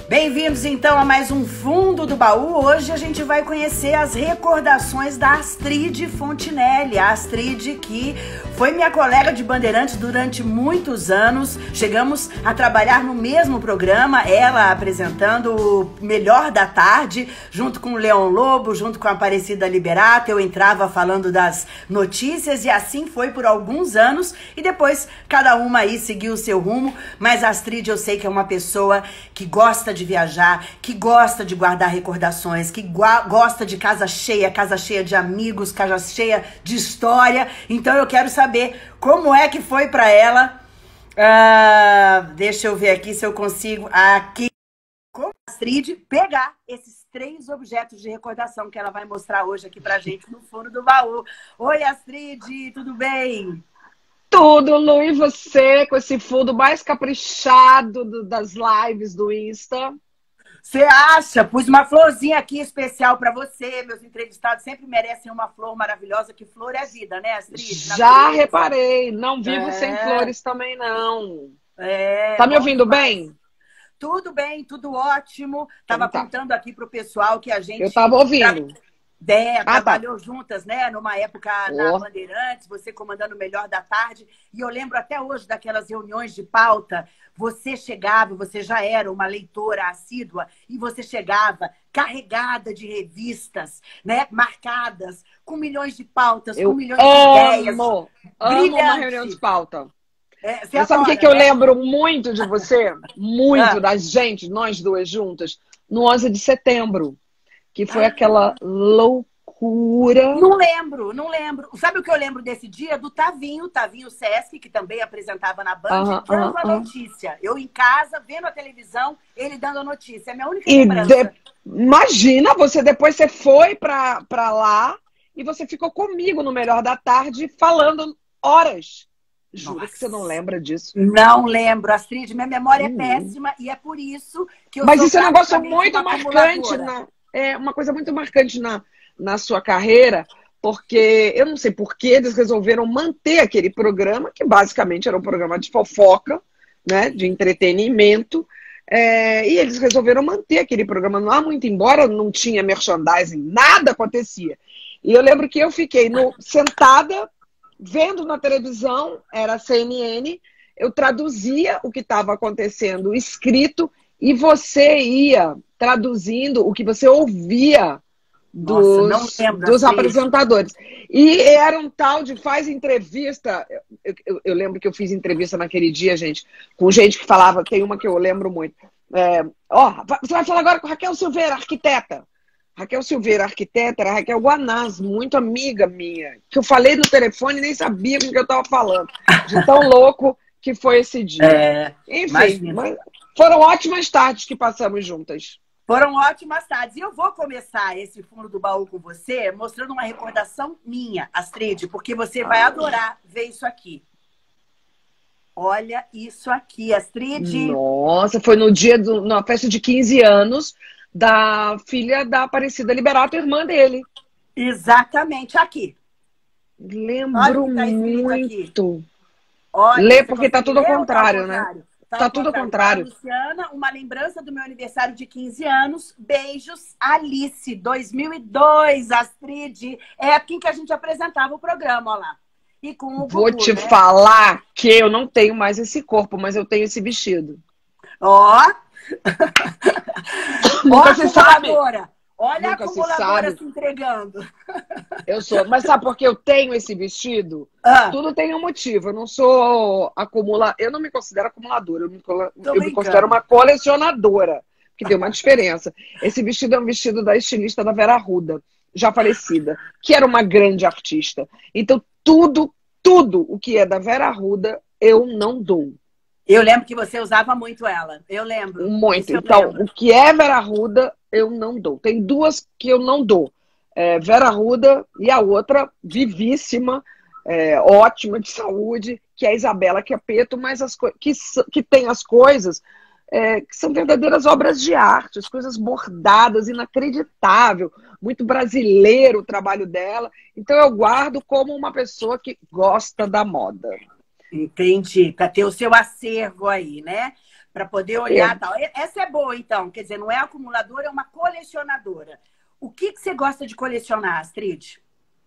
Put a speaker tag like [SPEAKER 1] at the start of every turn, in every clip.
[SPEAKER 1] Bem-vindos então a mais um Fundo do Baú. Hoje a gente vai conhecer as recordações da Astrid Fontinelli. A Astrid que foi minha colega de Bandeirantes durante muitos anos. Chegamos a trabalhar no mesmo programa, ela apresentando o Melhor da Tarde, junto com o Leão Lobo, junto com a Aparecida Liberato. Eu entrava falando das notícias e assim foi por alguns anos. E depois cada uma aí seguiu o seu rumo. Mas a Astrid eu sei que é uma pessoa que gosta de viajar, que gosta de guardar recordações, que gosta de casa cheia de amigos, casa cheia de história. Então eu quero saber como é que foi pra ela. Deixa eu ver aqui se eu consigo aqui com a Astrid pegar esses 3 objetos de recordação que ela vai mostrar hoje aqui pra gente no Fundo do Baú. Oi, Astrid, tudo bem?
[SPEAKER 2] Tudo, Lu, e você com esse fundo mais caprichado das lives do Insta?
[SPEAKER 1] Você acha? Pus uma florzinha aqui especial para você. Meus entrevistados sempre merecem uma flor maravilhosa, que flor é vida, né, Astrid?
[SPEAKER 2] Já reparei, não vivo sem flores também, não. Tá me ouvindo bem?
[SPEAKER 1] Tudo bem, tudo ótimo. Tava apontando aqui pro pessoal que a gente...
[SPEAKER 2] Eu tava ouvindo.
[SPEAKER 1] Trabalhou juntas, né? Numa época na Bandeirantes, você comandando o Melhor da Tarde. E eu lembro até hoje daquelas reuniões de pauta. Você chegava, você já era uma leitora assídua, e você chegava carregada de revistas, né? Marcadas, com milhões de pautas, com milhões de ideias.
[SPEAKER 2] Amo uma reunião de pauta.
[SPEAKER 1] Você
[SPEAKER 2] sabe o que eu lembro muito de você? Muito da gente, nós duas juntas, no 11 de setembro. Que foi aquela loucura.
[SPEAKER 1] Não lembro. Sabe o que eu lembro desse dia? Do Tavinho Sesc, que também apresentava na Band, dando a notícia. Eu em casa, vendo a televisão, ele dando a notícia. É a minha única lembrança.
[SPEAKER 2] Imagina, depois você foi pra lá e você ficou comigo no Melhor da Tarde falando horas. Jura que você não lembra disso?
[SPEAKER 1] Não lembro, Astrid. Minha memória é péssima e é por isso que eu
[SPEAKER 2] Mas isso é um negócio muito marcante, uma coisa muito marcante na sua carreira, porque eu não sei por que eles resolveram manter aquele programa, que basicamente era um programa de fofoca, né, de entretenimento, e eles resolveram manter aquele programa lá muito, embora não tinha merchandising, nada acontecia. E eu lembro que eu fiquei sentada, vendo na televisão, era a CNN, eu traduzia o que estava acontecendo escrito, e você ia traduzindo o que você ouvia dos apresentadores. E era um tal de faz entrevista. Eu lembro que eu fiz entrevista naquele dia, gente, com gente que falava, tem uma que eu lembro muito. Você vai falar agora com Raquel Silveira, arquiteta. Raquel Silveira, arquiteta, era Raquel Guanás, muito amiga minha, que eu falei no telefone e nem sabia com o que eu estava falando. De tão louco que foi esse dia. Enfim, foram ótimas tardes que passamos juntas.
[SPEAKER 1] Foram ótimas tardes. E eu vou começar esse Fundo do Baú com você, mostrando uma recordação minha, Astrid, porque você vai adorar ver isso aqui. Olha isso aqui, Astrid.
[SPEAKER 2] Nossa, foi na festa de 15 anos da filha da Aparecida Liberato, irmã dele.
[SPEAKER 1] Exatamente, aqui.
[SPEAKER 2] Lembro muito. Lê porque tá tudo ao contrário, né? Tá tudo ao contrário.
[SPEAKER 1] Luciana, uma lembrança do meu aniversário de 15 anos. Beijos, Alice, 2002, Astrid. É época em que a gente apresentava o programa, ó lá. E com o Gugu,
[SPEAKER 2] vou te falar que eu não tenho mais esse corpo, mas eu tenho esse vestido.
[SPEAKER 1] Nunca se sabe. Olha a acumuladora se entregando.
[SPEAKER 2] Eu sou. Mas sabe por que eu tenho esse vestido? Tudo tem um motivo. Eu não sou eu não me considero acumuladora. Eu me considero uma colecionadora. Que tem uma diferença. Esse vestido é um vestido da estilista da Vera Arruda, já falecida, que era uma grande artista. Então, tudo o que é da Vera Arruda, eu não dou.
[SPEAKER 1] Eu lembro que você usava muito ela. Eu lembro.
[SPEAKER 2] Muito. Então, o que é Vera Arruda, eu não dou. Tem 2 que eu não dou. Vera Arruda e a outra, vivíssima, ótima, de saúde, que é a Isabela Chiappetto, mas que tem as coisas que são verdadeiras obras de arte, as coisas bordadas, inacreditável, muito brasileiro o trabalho dela. Então eu guardo como uma pessoa que gosta da moda.
[SPEAKER 1] Entendi. Para ter o seu acervo aí, né? Para poder olhar e tal. Essa é boa, então. Quer dizer, não é acumuladora, é uma colecionadora. O que você gosta de colecionar, Astrid?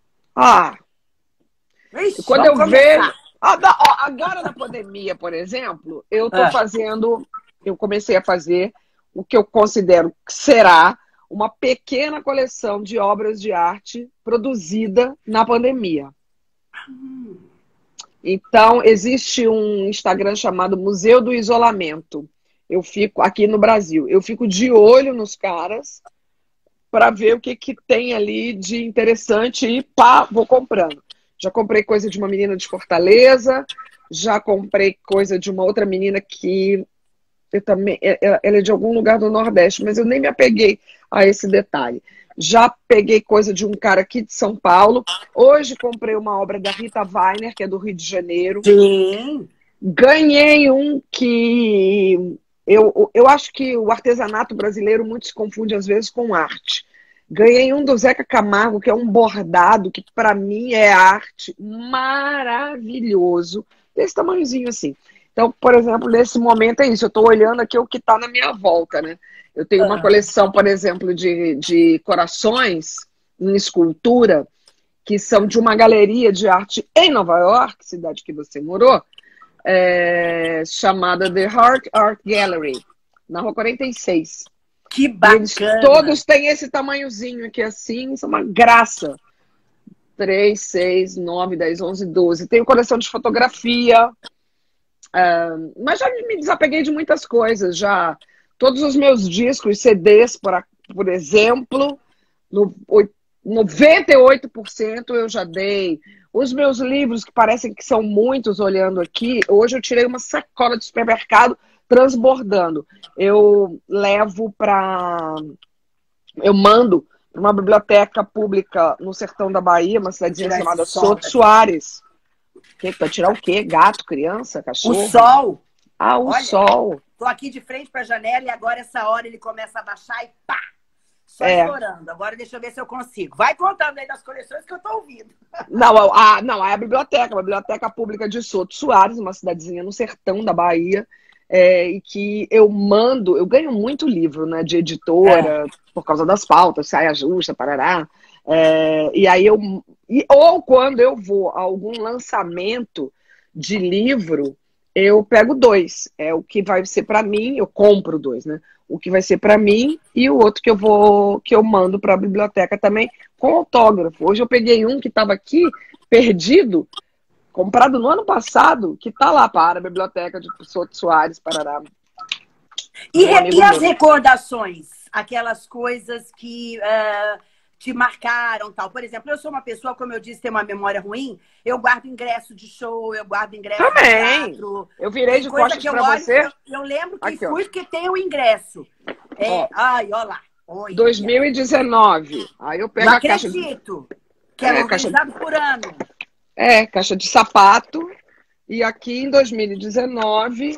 [SPEAKER 2] Ixi, quando eu vejo... Agora na pandemia, por exemplo, eu comecei a fazer o que eu considero que será uma pequena coleção de obras de arte produzida na pandemia. Então, existe um Instagram chamado Museu do Isolamento. Eu fico aqui no Brasil. Eu fico de olho nos caras para ver o que tem ali de interessante e vou comprando. Já comprei coisa de uma menina de Fortaleza, já comprei coisa de uma outra menina que ela é de algum lugar do Nordeste, mas eu nem me apeguei a esse detalhe. Já peguei coisa de um cara aqui de São Paulo. Hoje comprei uma obra da Rita Weiner, que é do Rio de Janeiro.
[SPEAKER 1] Sim.
[SPEAKER 2] Ganhei um que... Eu acho que o artesanato brasileiro muito se confunde às vezes com arte. Ganhei um do Zeca Camargo, que é um bordado, que para mim é arte, maravilhoso. Desse tamanhozinho assim. Então, por exemplo, nesse momento é isso. Eu estou olhando aqui o que está na minha volta, né? Eu tenho uma coleção, por exemplo, de corações em escultura, que são de uma galeria de arte em Nova York, cidade que você morou, chamada The Heart Art Gallery, na Rua 46.
[SPEAKER 1] Que bacana!
[SPEAKER 2] Eles todos têm esse tamanhozinho aqui assim, isso é uma graça. 3, 6, 9, 10, 11, 12. Tenho coleção de fotografia, mas já me desapeguei de muitas coisas, já. Todos os meus discos, CDs, por exemplo, 98% eu já dei. Os meus livros, que parecem que são muitos olhando aqui, hoje eu tirei uma sacola de supermercado transbordando. Eu mando para uma biblioteca pública no sertão da Bahia, uma cidadezinha chamada Souto Soares. Para tirar o quê? Gato, criança, cachorro?
[SPEAKER 1] O sol.
[SPEAKER 2] O sol.
[SPEAKER 1] Tô aqui de frente para a janela e agora essa hora ele começa a baixar e pá! Só estourando. Agora deixa eu ver se eu consigo. Vai contando aí das coleções que eu tô ouvindo.
[SPEAKER 2] Não, é a biblioteca pública de Souto Soares, uma cidadezinha no sertão da Bahia, e que eu ganho muito livro, né, de editora, por causa das pautas, saia justa, parará. E aí ou quando eu vou a algum lançamento de livro, eu pego 2. É o que vai ser para mim, eu compro 2, né? O que vai ser para mim e o outro que eu mando para a biblioteca também com autógrafo. Hoje eu peguei um que estava aqui perdido, comprado no ano passado, que tá lá para a biblioteca de Souto Soares, Parará.
[SPEAKER 1] E as recordações? Aquelas coisas que te marcaram, tal. Por exemplo, eu sou uma pessoa, como eu disse, tem uma memória ruim, eu guardo ingresso de show, eu guardo ingresso de teatro.
[SPEAKER 2] Eu virei de costas para você.
[SPEAKER 1] Eu lembro que aqui, fui porque tem o ingresso. Ai, olha lá. Oi,
[SPEAKER 2] 2019. Aí eu pego
[SPEAKER 1] não
[SPEAKER 2] a caixa.
[SPEAKER 1] Acredito que é organizado por ano.
[SPEAKER 2] Caixa de sapato. E aqui em 2019,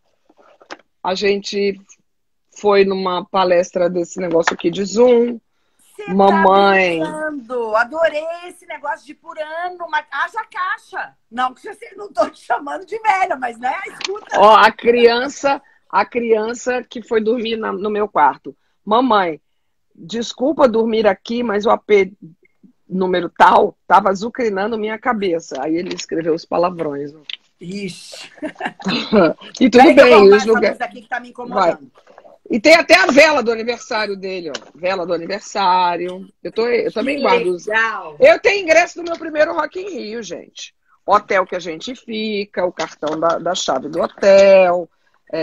[SPEAKER 2] a gente foi numa palestra desse negócio aqui de Zoom. Mamãe.
[SPEAKER 1] Adorei esse negócio de por ano, haja caixa. Não, que você não tô te chamando de velha, mas né, escuta.
[SPEAKER 2] A criança que foi dormir no meu quarto. Mamãe, desculpa dormir aqui, mas o AP número tal tava azucrinando minha cabeça. Aí ele escreveu os palavrões.
[SPEAKER 1] Ixi.
[SPEAKER 2] E tudo bem.
[SPEAKER 1] Os lugares aqui que tá me incomodando.
[SPEAKER 2] Vai. E tem até a vela do aniversário dele, ó. Vela do aniversário. Eu também guardo. Eu tenho ingresso do meu primeiro Rock in Rio, gente. Hotel que a gente fica, o cartão da chave do hotel.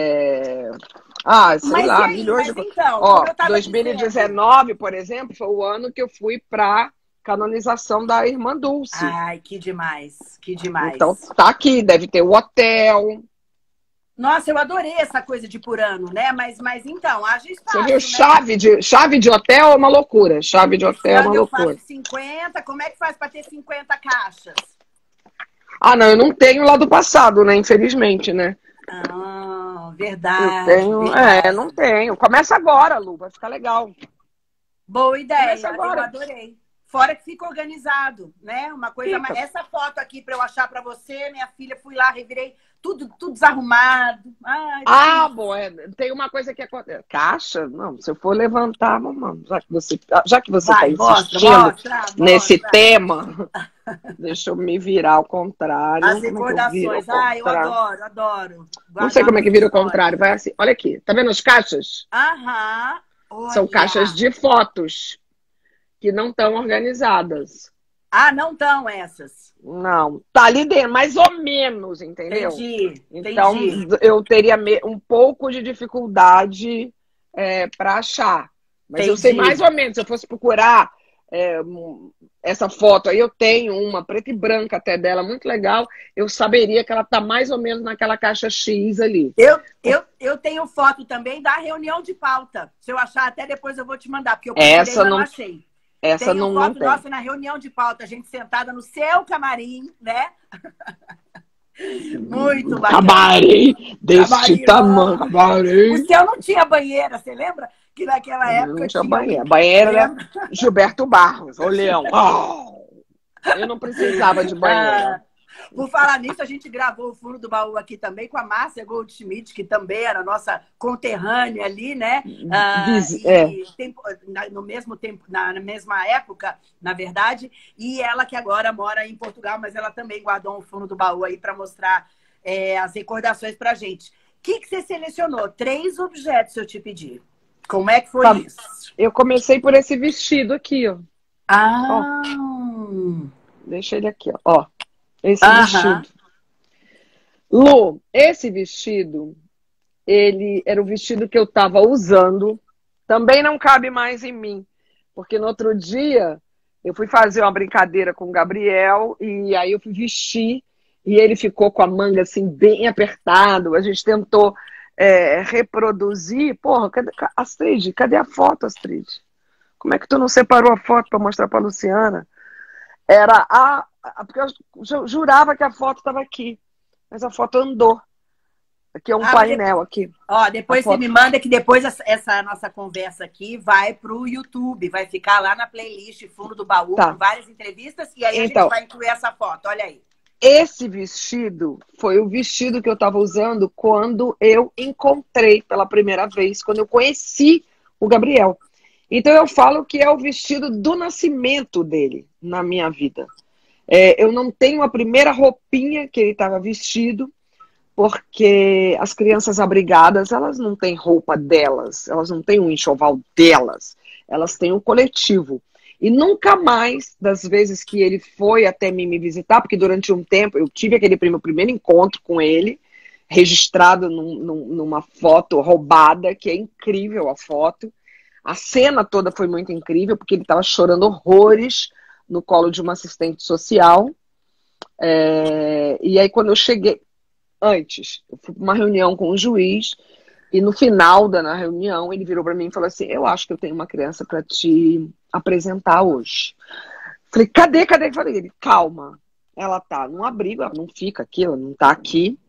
[SPEAKER 2] Sei lá, milhões de coisas. Então, 2019, por exemplo, foi o ano que eu fui pra canonização da Irmã Dulce.
[SPEAKER 1] Ai, que demais, que demais.
[SPEAKER 2] Então, tá aqui, deve ter o hotel.
[SPEAKER 1] Nossa, eu adorei essa coisa de por ano, né? Mas então, haja espaço.
[SPEAKER 2] Você viu, chave de hotel é uma loucura. Chave de hotel é uma loucura.
[SPEAKER 1] Eu faço 50, como é que faz para ter 50 caixas?
[SPEAKER 2] Não, eu não tenho lá do passado, né? Infelizmente, né?
[SPEAKER 1] Verdade.
[SPEAKER 2] Verdade. Não tenho. Começa agora, Lu, vai ficar legal.
[SPEAKER 1] Boa ideia,
[SPEAKER 2] agora.
[SPEAKER 1] Eu adorei. Fora que fica organizado, né? Uma coisa mais... Essa foto aqui para eu achar para você, minha filha, fui lá, revirei tudo desarrumado.
[SPEAKER 2] Ai, bom, tem uma coisa que acontece. Caixa? Não, se eu for levantar, mamãe, já que você está insistindo nesse tema, deixa eu me virar ao contrário.
[SPEAKER 1] As recordações. Eu adoro.
[SPEAKER 2] Não sei como é que vira o contrário. Vai assim. Olha aqui, tá vendo as caixas?
[SPEAKER 1] Aham.
[SPEAKER 2] São caixas de fotos que não estão organizadas.
[SPEAKER 1] Não estão essas?
[SPEAKER 2] Não. Tá ali dentro, mais ou menos, entendeu?
[SPEAKER 1] Entendi.
[SPEAKER 2] Então, eu teria um pouco de dificuldade para achar. Mas eu sei mais ou menos, se eu fosse procurar essa foto aí, eu tenho uma preta e branca até dela, muito legal, eu saberia que ela tá mais ou menos naquela caixa X ali.
[SPEAKER 1] Eu tenho foto também da reunião de pauta. Se eu achar, até depois eu vou te mandar, porque eu
[SPEAKER 2] não
[SPEAKER 1] achei.
[SPEAKER 2] Essa
[SPEAKER 1] tem
[SPEAKER 2] não
[SPEAKER 1] foto
[SPEAKER 2] tem.
[SPEAKER 1] Nossa na reunião de pauta, a gente sentada no seu camarim, né? Muito bacana.
[SPEAKER 2] Camarim deste tamanho. Camarim.
[SPEAKER 1] O seu não tinha banheira, você lembra? Que naquela época
[SPEAKER 2] não tinha banheira. Banheira era Gilberto Barros, o leão. Eu não precisava de banheira.
[SPEAKER 1] Por falar nisso, a gente gravou o Fundo do Baú aqui também com a Márcia Goldschmidt, que também era nossa conterrânea ali, né? No mesmo tempo, na mesma época, na verdade, e ela que agora mora em Portugal, mas ela também guardou um Fundo do Baú aí para mostrar as recordações pra gente. O que você selecionou? 3 objetos, se eu te pedir. Como é que foi isso?
[SPEAKER 2] Eu comecei por esse vestido aqui, ó.
[SPEAKER 1] Ó.
[SPEAKER 2] Deixa ele aqui, ó. Esse vestido. Lu, esse vestido, ele era o vestido que eu tava usando. Também não cabe mais em mim. Porque no outro dia, eu fui fazer uma brincadeira com o Gabriel e aí eu fui vestir e ele ficou com a manga assim bem apertado. A gente tentou reproduzir. Porra, Astrid, cadê a foto, Astrid? Como é que tu não separou a foto para mostrar para Luciana? Porque eu jurava que a foto estava aqui, mas a foto andou. Aqui é um painel aqui.
[SPEAKER 1] Depois você me manda que depois essa nossa conversa aqui vai pro YouTube, vai ficar lá na playlist Fundo do Baú, com várias entrevistas, e aí a gente vai incluir essa foto, olha aí.
[SPEAKER 2] Esse vestido foi o vestido que eu estava usando quando eu encontrei pela primeira vez, quando eu conheci o Gabriel. Então eu falo que é o vestido do nascimento dele na minha vida. Eu não tenho a primeira roupinha que ele estava vestido, porque as crianças abrigadas, elas não têm roupa delas, elas não têm um enxoval delas, elas têm um coletivo. E nunca mais, das vezes que ele foi até mim me visitar, porque durante um tempo eu tive aquele meu primeiro encontro com ele, registrado numa foto roubada, que é incrível a foto. A cena toda foi muito incrível, porque ele estava chorando horrores no colo de uma assistente social. E aí, quando eu cheguei, antes, eu fui para uma reunião com o juiz, e no final da reunião, ele virou para mim e falou assim: eu acho que eu tenho uma criança para te apresentar hoje. Falei, cadê? Eu falei, ele, calma, ela tá num abrigo, ela não fica aqui, ela não tá aqui.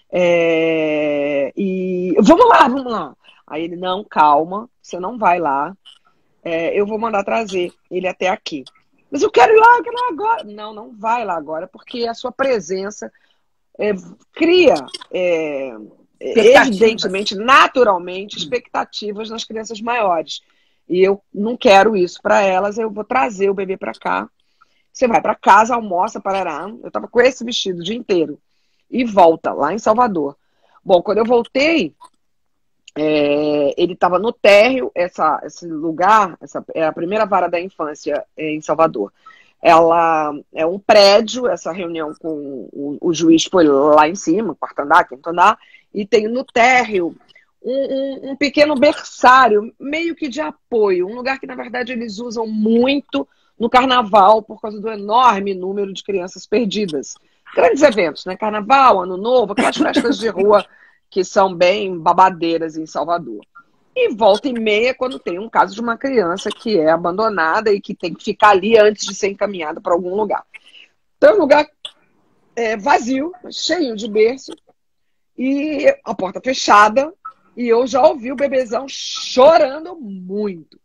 [SPEAKER 2] E vamos lá. Aí ele, não, calma, você não vai lá, eu vou mandar trazer ele até aqui. Mas eu quero ir lá agora. Não vai lá agora, porque a sua presença cria, evidentemente, naturalmente, expectativas nas crianças maiores. E eu não quero isso para elas, eu vou trazer o bebê para cá. Você vai para casa, almoça, parará. Eu tava com esse vestido o dia inteiro. E volta, lá em Salvador. Bom, quando eu voltei, ele estava no térreo, esse lugar, é a primeira vara da infância em Salvador. Ela é um prédio, essa reunião com o juiz foi lá em cima, quarto andar, quinto andar, e tem no térreo um pequeno berçário, meio que de apoio, um lugar que, na verdade, eles usam muito no carnaval, por causa do enorme número de crianças perdidas. Grandes eventos, né? Carnaval, Ano Novo, aquelas festas de rua que são bem babadeiras em Salvador. E volta e meia, quando tem um caso de uma criança que é abandonada e que tem que ficar ali antes de ser encaminhada para algum lugar. Então é um lugar vazio, cheio de berço, e a porta fechada, e eu já ouvi o bebezão chorando muito.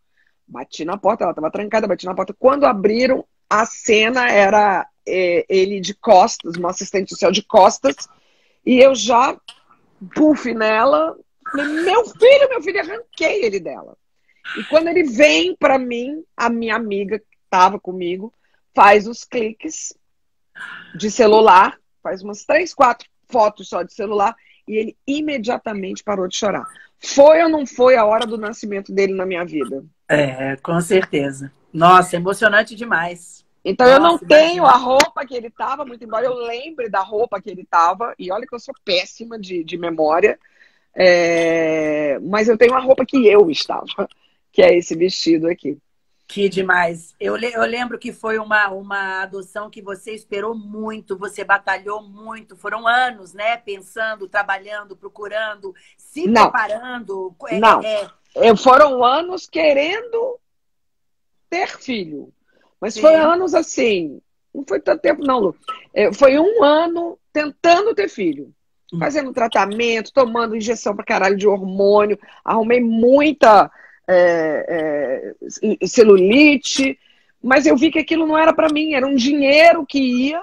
[SPEAKER 2] Bati na porta, ela estava trancada, bati na porta. Quando abriram, a cena era ele de costas, uma assistente social de costas, e eu já, puf, nela, falei, meu filho, arranquei ele dela. E quando ele vem para mim, a minha amiga que estava comigo, faz os cliques de celular, faz umas 3, 4 fotos só de celular, e ele imediatamente parou de chorar. Foi ou não foi a hora do nascimento dele na minha vida?
[SPEAKER 1] Com certeza. Nossa, emocionante demais.
[SPEAKER 2] Então eu não tenho a roupa que ele estava, muito embora eu lembre da roupa que ele estava, e olha que eu sou péssima de memória, mas eu tenho a roupa que eu estava, que é esse vestido aqui.
[SPEAKER 1] Que demais. Eu lembro que foi uma adoção que você esperou muito, você batalhou muito, foram anos, né? Pensando, trabalhando, procurando, se preparando.
[SPEAKER 2] Não, foram anos querendo ter filho. Mas foi anos assim, não foi tanto tempo não, Lu. Foi um ano tentando ter filho. Fazendo tratamento, tomando injeção pra caralho de hormônio. Arrumei muita celulite. Mas eu vi que aquilo não era pra mim. Era um dinheiro que ia...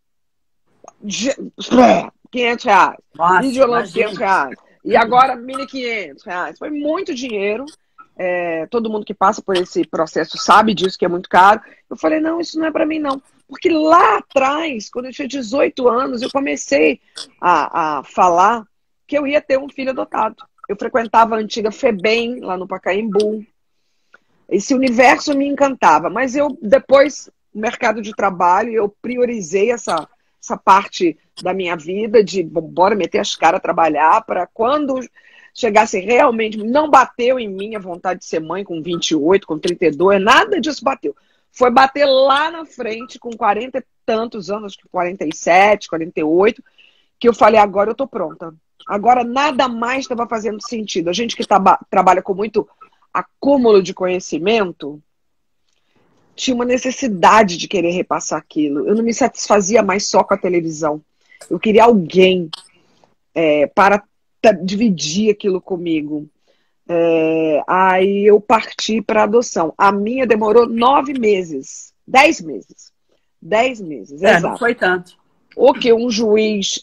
[SPEAKER 2] R$500. Videolão, R$500. E agora, R$1.500. Foi muito dinheiro. Todo mundo que passa por esse processo sabe disso, que é muito caro. Eu falei, não, isso não é pra mim, não. Porque lá atrás, quando eu tinha 18 anos, eu comecei a falar que eu ia ter um filho adotado. Eu frequentava a antiga FEBEM, lá no Pacaembu. Esse universo me encantava. Mas eu, depois, no mercado de trabalho, eu priorizei essa parte da minha vida de, bora meter as caras a trabalhar, para quando chegasse realmente, não bateu em mim a vontade de ser mãe com 28, com 32, nada disso bateu. Foi bater lá na frente, com 40 e tantos anos, acho que 47, 48, que eu falei, agora eu tô pronta. Agora nada mais estava fazendo sentido. A gente que trabalha com muito acúmulo de conhecimento, tinha uma necessidade de querer repassar aquilo. Eu não me satisfazia mais só com a televisão. Eu queria alguém para dividir aquilo comigo. Aí eu parti para adoção. A minha demorou 9 meses. 10 meses. 10 meses, exato.
[SPEAKER 1] Não foi tanto.
[SPEAKER 2] O que um juiz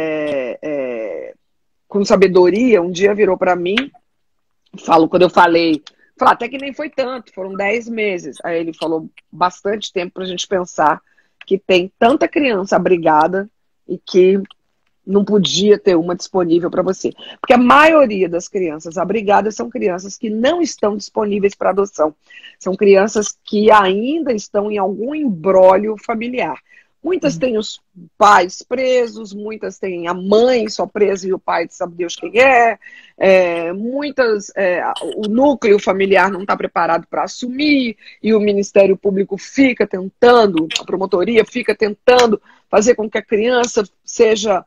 [SPEAKER 2] com sabedoria um dia virou para mim, quando eu falei, até que nem foi tanto, foram 10 meses. Aí ele falou bastante tempo para a gente pensar que tem tanta criança abrigada e que não podia ter uma disponível para você. Porque a maioria das crianças abrigadas são crianças que não estão disponíveis para adoção. São crianças que ainda estão em algum imbróglio familiar. Muitas têm os pais presos, muitas têm a mãe só presa e o pai sabe Deus quem é. Muitas, o núcleo familiar não está preparado para assumir e o Ministério Público fica tentando, a promotoria fica tentando fazer com que a criança seja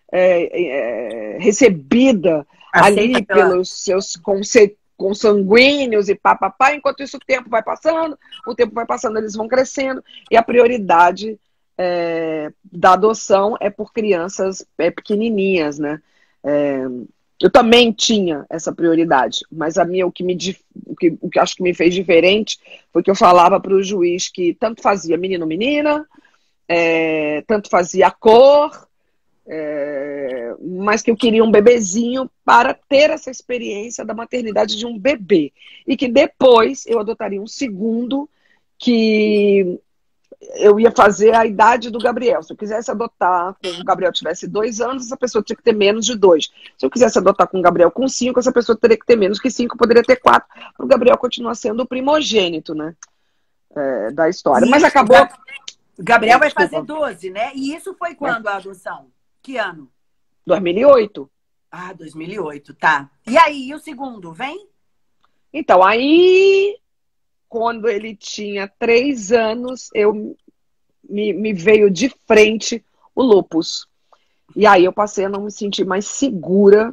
[SPEAKER 2] recebida ali pelos seus consanguíneos e papapá, enquanto isso o tempo vai passando, eles vão crescendo e a prioridade da adoção é por crianças pequenininhas, né? Eu também tinha essa prioridade, mas o que acho que me fez diferente foi que eu falava para o juiz que tanto fazia menino, menina, tanto fazia a cor, mas que eu queria um bebezinho para ter essa experiência da maternidade de um bebê. E que depois eu adotaria um segundo que eu ia fazer a idade do Gabriel. Se eu quisesse adotar quando o Gabriel tivesse 2 anos, essa pessoa tinha que ter menos de 2. Se eu quisesse adotar com o Gabriel com 5, essa pessoa teria que ter menos que 5, poderia ter 4. Para o Gabriel continuar sendo o primogênito, né? Da história. Mas acabou...
[SPEAKER 1] O Gabriel vai fazer 12, né? E isso foi quando a adoção? Que ano?
[SPEAKER 2] 2008.
[SPEAKER 1] 2008, tá. E aí, o segundo, vem?
[SPEAKER 2] Então, aí, quando ele tinha 3 anos, me veio de frente o lúpus. E aí eu passei a não me sentir mais segura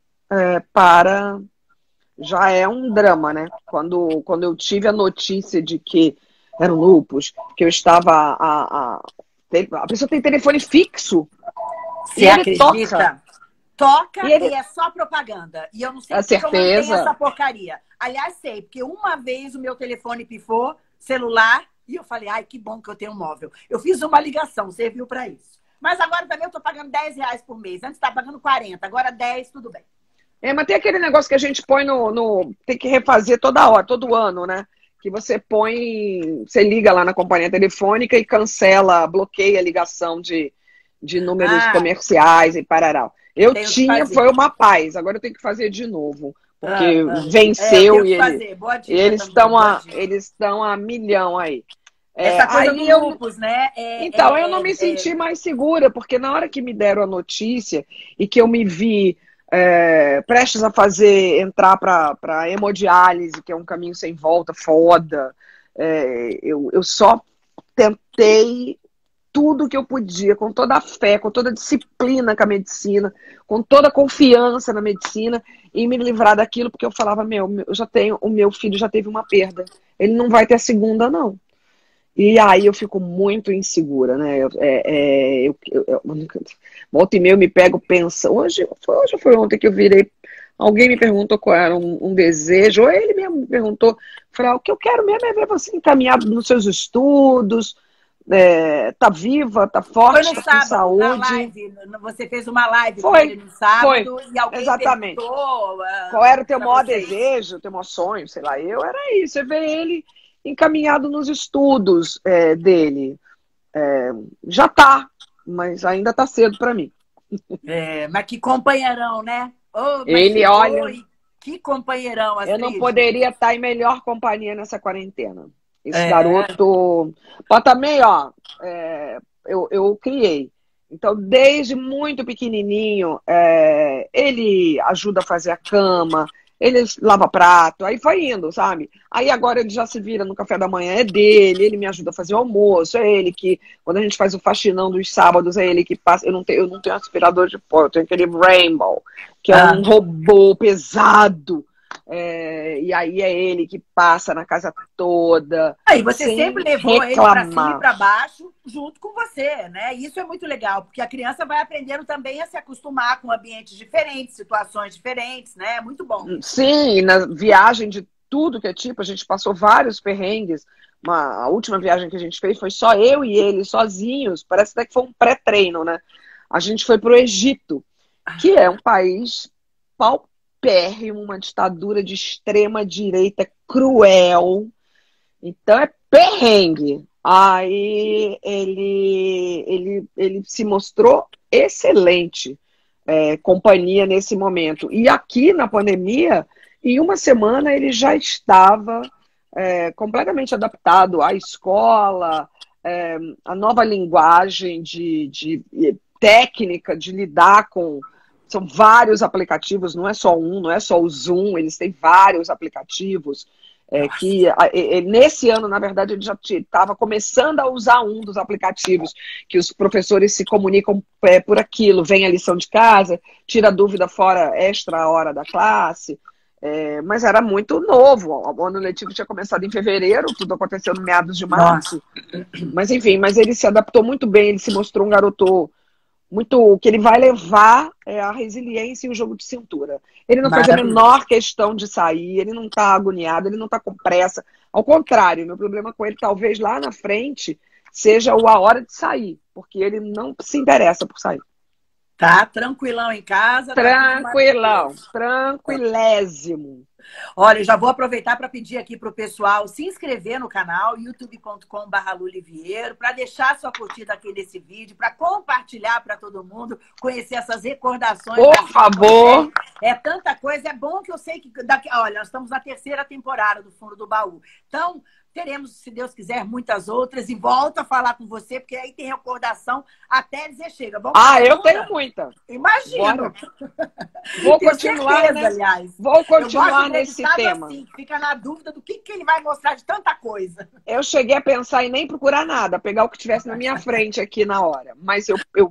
[SPEAKER 2] já é um drama, né? Quando eu tive a notícia de que era um lúpus, que eu estava... A pessoa tem telefone fixo.
[SPEAKER 1] Você acredita? Toca e é só propaganda. E eu não sei porque eu mantenho essa porcaria. Aliás, sei, porque uma vez o meu telefone pifou, celular, e eu falei, ai, que bom que eu tenho um móvel. Eu fiz uma ligação, serviu para isso. Mas agora também eu tô pagando R$ 10 por mês. Antes estava pagando 40, agora 10, tudo bem.
[SPEAKER 2] Mas tem aquele negócio que a gente põe tem que refazer toda hora, todo ano, né? Que você põe, você liga lá na companhia telefônica e cancela, bloqueia a ligação de números comerciais e parará. Eu tinha, foi uma paz, agora eu tenho que fazer de novo, porque venceu e eles estão a milhão aí.
[SPEAKER 1] Essa coisa dos grupos, né?
[SPEAKER 2] Então, eu não me senti mais segura, porque na hora que me deram a notícia e que eu me vi prestes a entrar para hemodiálise, que é um caminho sem volta, foda, eu só tentei tudo que eu podia, com toda a fé, com toda a disciplina com a medicina, com toda a confiança na medicina, e me livrar daquilo, porque eu falava, o meu filho já teve uma perda, ele não vai ter a segunda, não. E aí eu fico muito insegura, né? Volta e meia eu me pego pensando. Hoje foi ontem que eu virei. Alguém me perguntou qual era um desejo, ou ele mesmo me perguntou. Falei, o que eu quero mesmo é ver você encaminhado nos seus estudos, tá viva, tá forte,
[SPEAKER 1] foi no
[SPEAKER 2] tá com
[SPEAKER 1] sábado,
[SPEAKER 2] saúde.
[SPEAKER 1] na live, você fez uma live com ele no sábado e alguém perguntou.
[SPEAKER 2] Qual era o teu maior desejo, o teu maior sonho, sei lá. Era isso, você vê ele encaminhado nos estudos dele. Já tá, mas ainda tá cedo para mim.
[SPEAKER 1] Mas que companheirão, né?
[SPEAKER 2] Ele, olha...
[SPEAKER 1] Que companheirão, Astrid.
[SPEAKER 2] Eu não poderia estar em melhor companhia nessa quarentena. Esse garoto... Mas também, eu criei. Então, desde muito pequenininho, ele ajuda a fazer a cama, ele lava prato, aí foi indo, sabe? Aí agora ele já se vira no café da manhã, é dele, ele me ajuda a fazer o almoço, é ele que, quando a gente faz o faxinão dos sábados, é ele que passa. Eu não tenho aspirador de pó, eu tenho aquele Rainbow, que é um robô pesado. E aí é ele que passa na casa toda.
[SPEAKER 1] E você sempre levou ele para cima e para baixo junto com você, né? Isso é muito legal, porque a criança vai aprendendo também a se acostumar com ambientes diferentes, situações diferentes, né? É muito bom.
[SPEAKER 2] Sim, na viagem de tudo que é tipo, a gente passou vários perrengues. A última viagem que a gente fez foi só eu e ele, sozinhos. Parece até que foi um pré-treino, né? A gente foi para o Egito, que é um país paupérrimo, uma ditadura de extrema direita cruel. Então é perrengue. Aí ele se mostrou excelente companhia nesse momento. E aqui na pandemia, em uma semana ele já estava completamente adaptado à escola, a nova linguagem de técnica de lidar com... São vários aplicativos, não é só um, não é só o Zoom, eles têm vários aplicativos. Nesse ano, na verdade, ele já estava começando a usar um dos aplicativos, que os professores se comunicam por aquilo, vem a lição de casa, tira a dúvida fora extra hora da classe, mas era muito novo. O ano letivo tinha começado em fevereiro, tudo aconteceu no meados de março. Mas enfim, ele se adaptou muito bem, ele se mostrou um garoto muito, que ele vai levar a resiliência e o jogo de cintura. Ele não faz a menor questão de sair, ele não está agoniado, ele não está com pressa. Ao contrário, meu problema com ele, talvez lá na frente, seja a hora de sair, porque ele não se interessa por sair.
[SPEAKER 1] Tá tranquilão em casa.
[SPEAKER 2] Tranquilão, tranquilésimo.
[SPEAKER 1] Olha, eu já vou aproveitar para pedir aqui para o pessoal se inscrever no canal youtube.com/lulivieiro, para deixar sua curtida aqui nesse vídeo, para compartilhar para todo mundo, conhecer essas recordações.
[SPEAKER 2] Por favor.
[SPEAKER 1] É tanta coisa, é bom que eu sei que... Olha, nós estamos na 3ª temporada do Fundo do Baú. Então... teremos, se Deus quiser, muitas outras. E volto a falar com você, porque aí tem recordação até dizer chega.
[SPEAKER 2] Eu tenho muita.
[SPEAKER 1] Imagino.
[SPEAKER 2] Vou continuar, aliás. Vou continuar nesse tema.
[SPEAKER 1] Assim, fica na dúvida do que ele vai mostrar de tanta coisa.
[SPEAKER 2] Eu cheguei a pensar em nem procurar nada, pegar o que tivesse na minha frente aqui na hora. Mas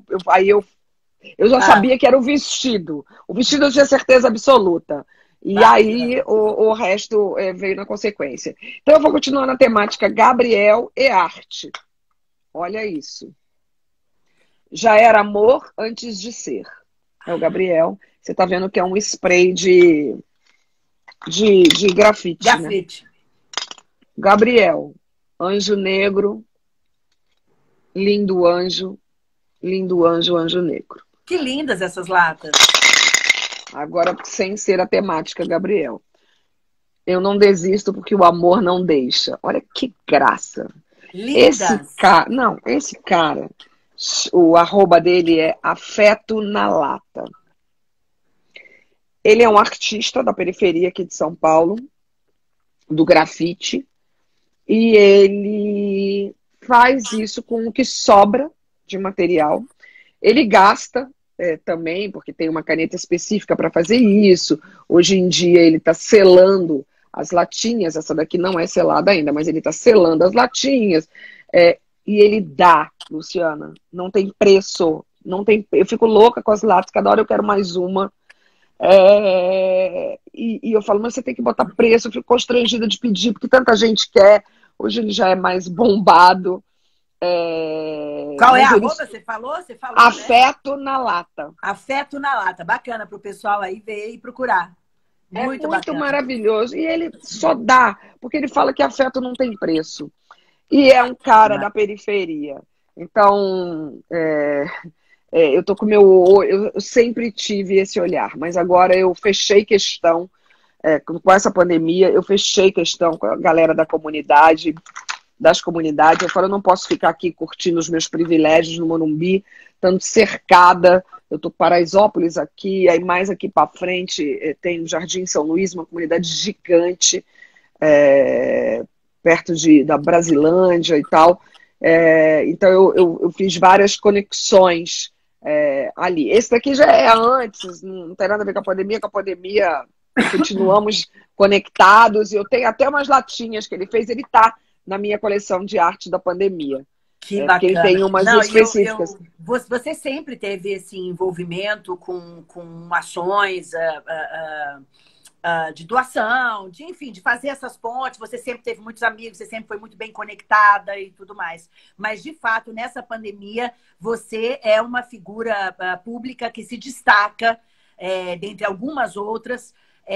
[SPEAKER 2] eu já sabia que era o vestido. O vestido eu tinha certeza absoluta. E aí o resto veio na consequência. Então eu vou continuar na temática Gabriel e arte. Olha isso. Já era amor antes de ser. É o Gabriel. Você tá vendo que é um spray de de grafite.
[SPEAKER 1] Grafite.
[SPEAKER 2] Né? Gabriel, anjo negro, lindo anjo, anjo negro.
[SPEAKER 1] Que lindas essas latas.
[SPEAKER 2] Agora, sem ser a temática, Gabriel. Eu não desisto porque o amor não deixa. Olha que graça.
[SPEAKER 1] Lindas.
[SPEAKER 2] Esse cara, o arroba dele é Afeto na Lata. Ele é um artista da periferia aqui de São Paulo, do grafite, e ele faz isso com o que sobra de material. Ele gasta também, porque tem uma caneta específica para fazer isso. Hoje em dia ele está selando as latinhas, essa daqui não é selada ainda, mas ele está selando as latinhas. E ele dá, Luciana, não tem preço. Não tem, eu fico louca com as latas, cada hora eu quero mais uma. E eu falo, mas você tem que botar preço. Eu fico constrangida de pedir, porque tanta gente quer. Hoje ele já é mais bombado.
[SPEAKER 1] Qual é a arroba? Você falou?
[SPEAKER 2] Afeto, né? Na Lata.
[SPEAKER 1] Afeto na Lata. Bacana para o pessoal aí ver e procurar.
[SPEAKER 2] Muito maravilhoso. E ele só dá, porque ele fala que afeto não tem preço. E é um cara da periferia. Então, eu tô com eu sempre tive esse olhar, mas agora eu fechei questão, com essa pandemia, eu fechei questão com a galera das comunidades. Eu falo, eu não posso ficar aqui curtindo os meus privilégios no Morumbi, estando cercada. Eu estou com Paraisópolis aqui, aí mais aqui para frente tem o Jardim São Luís, uma comunidade gigante, perto da Brasilândia e tal. Então eu fiz várias conexões ali. Esse daqui já é antes, não tem nada a ver com a pandemia. Continuamos conectados. E eu tenho até umas latinhas que ele fez, ele está na minha coleção de arte da pandemia.
[SPEAKER 1] Que bacana.
[SPEAKER 2] Ele tem umas específicas.
[SPEAKER 1] Você sempre teve esse envolvimento com ações de doação, enfim, de fazer essas pontes. Você sempre teve muitos amigos, você sempre foi muito bem conectada e tudo mais. Mas, de fato, nessa pandemia, você é uma figura pública que se destaca, dentre algumas outras,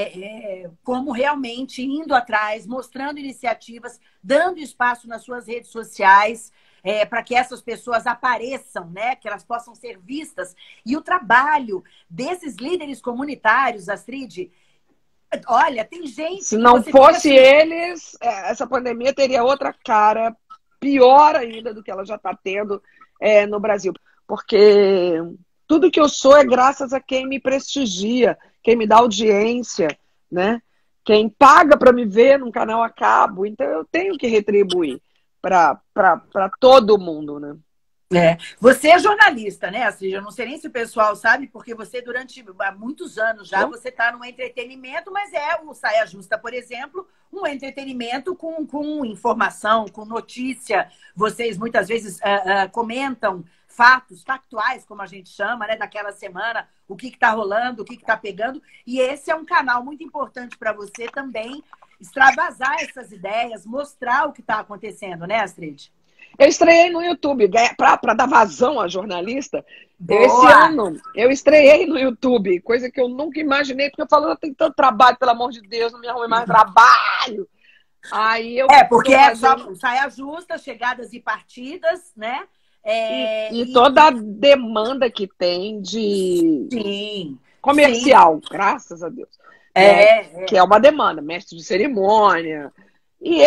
[SPEAKER 1] como realmente indo atrás, mostrando iniciativas, dando espaço nas suas redes sociais, para que essas pessoas apareçam, né? Que elas possam ser vistas. E o trabalho desses líderes comunitários, Astrid, olha, tem gente...
[SPEAKER 2] Se não fosse eles, essa pandemia teria outra cara, pior ainda do que ela já está tendo no Brasil. Porque tudo que eu sou é graças a quem me prestigia, quem me dá audiência, né? Quem paga para me ver num canal a cabo. Então eu tenho que retribuir para todo mundo, né?
[SPEAKER 1] Você é jornalista, né, Astrid? Eu não sei nem se o pessoal sabe, porque você durante muitos anos já, você está no entretenimento, mas o Saia Justa, por exemplo, um entretenimento com informação, com notícia. Vocês muitas vezes comentam factuais, como a gente chama, né, daquela semana, o que está rolando, o que está pegando. E esse é um canal muito importante para você também extravasar essas ideias, mostrar o que está acontecendo, né, Astrid?
[SPEAKER 2] Eu estreiei no YouTube, para dar vazão a jornalista. Esse ano eu estreiei no YouTube, coisa que eu nunca imaginei, porque eu falo, eu tenho tanto trabalho, pelo amor de Deus, não me arrume mais trabalho. Aí eu
[SPEAKER 1] porque só Saia Justa, chegadas e partidas, né?
[SPEAKER 2] E toda a demanda que tem de comercial, graças a Deus. Que é uma demanda, mestre de cerimônia. E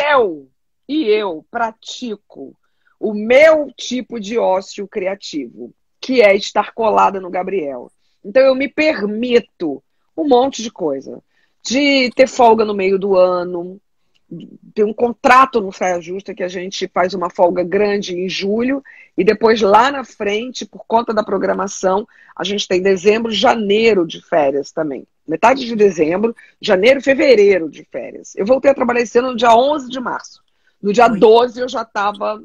[SPEAKER 2] eu pratico o meu tipo de ócio criativo, que é estar colada no Gabriel. Então eu me permito um monte de coisa. De ter folga no meio do ano, ter um contrato no Saia Justa que a gente faz uma folga grande em julho e depois lá na frente, por conta da programação, a gente tem dezembro, janeiro de férias também. Metade de dezembro, janeiro, fevereiro de férias. Eu voltei a trabalhar esse ano no dia 11 de março. No dia 12 eu já estava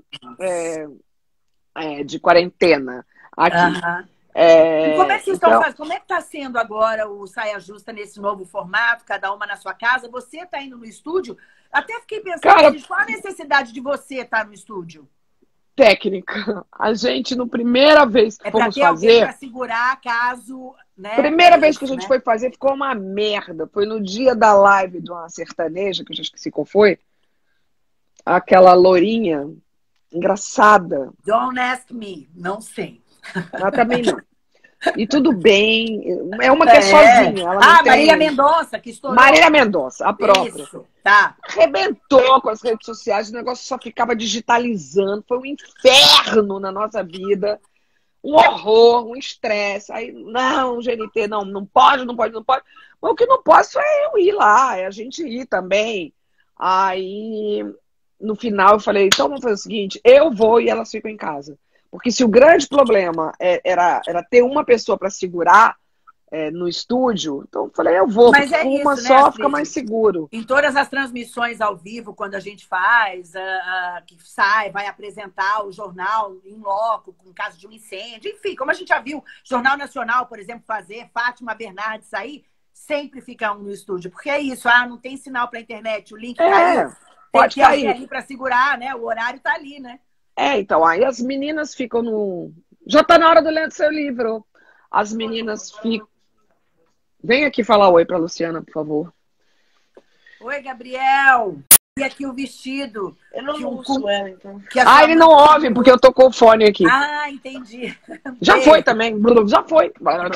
[SPEAKER 2] de quarentena aqui.
[SPEAKER 1] E como é que vocês estão fazendo? Como é que está sendo agora o Saia Justa nesse novo formato, cada uma na sua casa? Você está indo no estúdio? Até fiquei pensando, qual a necessidade de você estar no estúdio?
[SPEAKER 2] Técnica. A gente, no primeira vez que fomos fazer...
[SPEAKER 1] para segurar caso né?
[SPEAKER 2] Primeira vez que a gente foi fazer, ficou uma merda. Foi no dia da live de uma sertaneja, que eu já esqueci qual foi. Aquela lourinha engraçada.
[SPEAKER 1] Don't ask me, não sei.
[SPEAKER 2] Ela também não. E tudo bem. É uma que é sozinha. Ela não tem...
[SPEAKER 1] Marília Mendonça, que estourou.
[SPEAKER 2] Marília Mendonça, a própria.
[SPEAKER 1] Isso, tá.
[SPEAKER 2] Arrebentou com as redes sociais, o negócio só ficava digitalizando. Foi um inferno na nossa vida. Um horror, um estresse. Aí, não, GNT, não pode, não pode, não pode. Mas o que não posso é eu ir lá, é a gente ir também. Aí, no final, eu falei, então vamos fazer o seguinte, eu vou e elas ficam em casa. Porque se o grande problema era ter uma pessoa para segurar no estúdio, então eu falei, eu vou,
[SPEAKER 1] mas
[SPEAKER 2] porque uma
[SPEAKER 1] isso,
[SPEAKER 2] só
[SPEAKER 1] né,
[SPEAKER 2] fica mais seguro.
[SPEAKER 1] Em todas as transmissões ao vivo, quando a gente faz, que sai, vai apresentar o jornal em loco, com caso de um incêndio, enfim, como a gente já viu, Jornal Nacional, por exemplo, fazer, Fátima Bernardes sair, sempre fica um no estúdio, porque é isso, não tem sinal para a internet, o link caiu,
[SPEAKER 2] pode
[SPEAKER 1] tem que
[SPEAKER 2] cair
[SPEAKER 1] ali para segurar, né? O horário tá ali, né?
[SPEAKER 2] Então, aí as meninas ficam no... Já tá na hora do ler do seu livro. As meninas ficam... Vem aqui falar oi pra Luciana, por favor.
[SPEAKER 1] Oi, Gabriel. E aqui o vestido.
[SPEAKER 2] Eu não ouço então. Ele não ouve, porque eu tô com o fone aqui.
[SPEAKER 1] Entendi.
[SPEAKER 2] Já foi também. Já foi.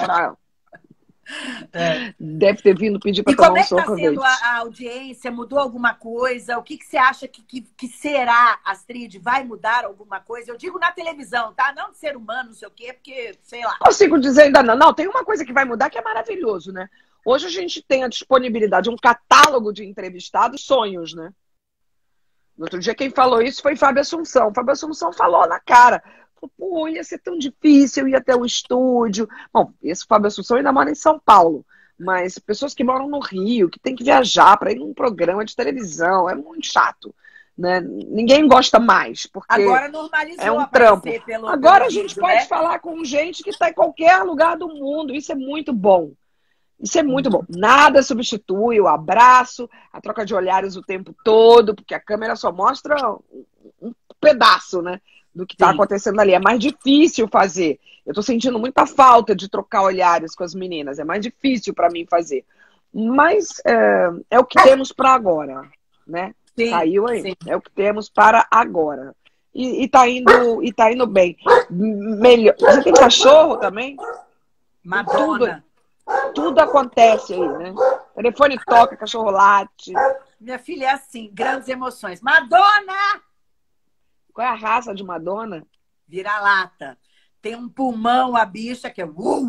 [SPEAKER 2] Deve ter vindo pedir para tomar um sorvete.
[SPEAKER 1] E como é que está sendo a audiência? Mudou alguma coisa? O que você acha que será, Astrid? Vai mudar alguma coisa? Eu digo na televisão, tá? Não de ser humano, não sei o quê, porque, sei lá.
[SPEAKER 2] Não consigo dizer ainda não. Não, tem uma coisa que vai mudar que é maravilhoso, né? Hoje a gente tem a disponibilidade, um catálogo de entrevistados, sonhos, né? No outro dia quem falou isso foi Fábio Assunção. Fábio Assunção falou na cara. Pô, ia ser tão difícil, eu ia até o estúdio. Bom, esse Fábio Assunção ainda mora em São Paulo, mas pessoas que moram no Rio, que tem que viajar para ir num programa de televisão, é muito chato, né? Ninguém gosta mais, porque
[SPEAKER 1] agora normalizou,
[SPEAKER 2] é um trampo. Agora a gente
[SPEAKER 1] vídeo,
[SPEAKER 2] pode
[SPEAKER 1] né?
[SPEAKER 2] falar com gente que está em qualquer lugar do mundo, isso é muito bom. Isso é muito bom. Nada substitui o abraço, a troca de olhares o tempo todo, porque a câmera só mostra um pedaço, né, do que está acontecendo ali. É mais difícil fazer. Eu estou sentindo muita falta de trocar olhares com as meninas. É mais difícil para mim fazer. Mas é o que temos para agora, né?
[SPEAKER 1] Sim,
[SPEAKER 2] saiu aí.
[SPEAKER 1] Sim.
[SPEAKER 2] É o que temos para agora. E tá indo bem. Melhor. Você tem cachorro também?
[SPEAKER 1] Madonna.
[SPEAKER 2] Tudo acontece aí, né? O telefone toca, cachorro late.
[SPEAKER 1] Minha filha é assim, grandes emoções. Madonna!
[SPEAKER 2] Qual é a raça de Madonna?
[SPEAKER 1] Vira-lata. Tem um pulmão, a bicha, que é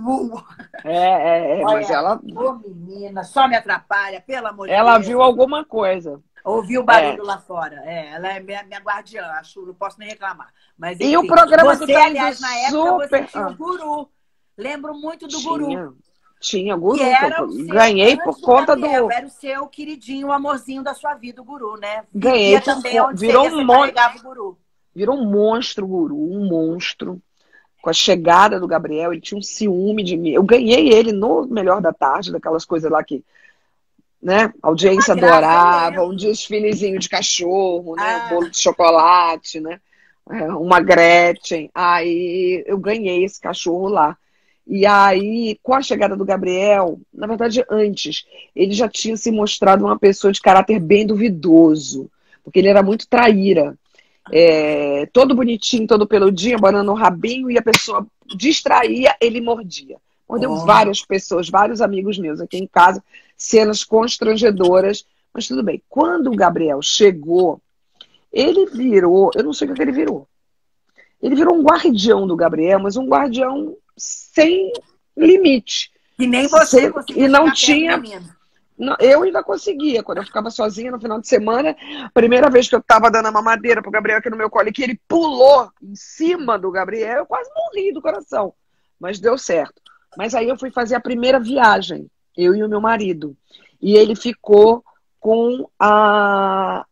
[SPEAKER 2] mas ela...
[SPEAKER 1] Ô, menina, só me atrapalha, pelo amor de Deus.
[SPEAKER 2] Ela viu alguma coisa.
[SPEAKER 1] Ouviu o barulho lá fora. Ela é minha guardiã, acho, não posso nem reclamar. Mas, enfim,
[SPEAKER 2] e o programa
[SPEAKER 1] você, aliás, na época, você tinha o Guru. Lembro muito do Guru.
[SPEAKER 2] Tinha, Guru.
[SPEAKER 1] Ganhei
[SPEAKER 2] por conta do...
[SPEAKER 1] Era o seu queridinho, o amorzinho da sua vida, o Guru, né?
[SPEAKER 2] Ganhei
[SPEAKER 1] também onde
[SPEAKER 2] virou
[SPEAKER 1] um monstro.
[SPEAKER 2] Virou um monstro, Guru. Um monstro. Com a chegada do Gabriel, ele tinha um ciúme de mim. Eu ganhei ele no Melhor da Tarde, daquelas coisas lá que... né? A audiência adorava, um desfilezinho de cachorro, né? Bolo de chocolate, né? Uma Gretchen. Aí eu ganhei esse cachorro lá. E aí, com a chegada do Gabriel, na verdade, antes, ele já tinha se mostrado uma pessoa de caráter bem duvidoso, porque ele era muito traíra. Todo bonitinho, todo peludinho, abanando o rabinho, e a pessoa distraía, ele mordia. Mordeu várias pessoas, vários amigos meus aqui em casa, cenas constrangedoras, mas tudo bem. Quando o Gabriel chegou, ele virou, eu não sei o que ele virou. Ele virou um guardião do Gabriel, mas um guardião sem limite.
[SPEAKER 1] E nem você conseguia.
[SPEAKER 2] E não tinha... Não, eu ainda conseguia, quando eu ficava sozinha no final de semana, a primeira vez que eu tava dando a mamadeira pro Gabriel aqui no meu colo, e que ele pulou em cima do Gabriel, eu quase morri do coração. Mas deu certo. Mas aí eu fui fazer a primeira viagem, eu e o meu marido. E ele ficou com a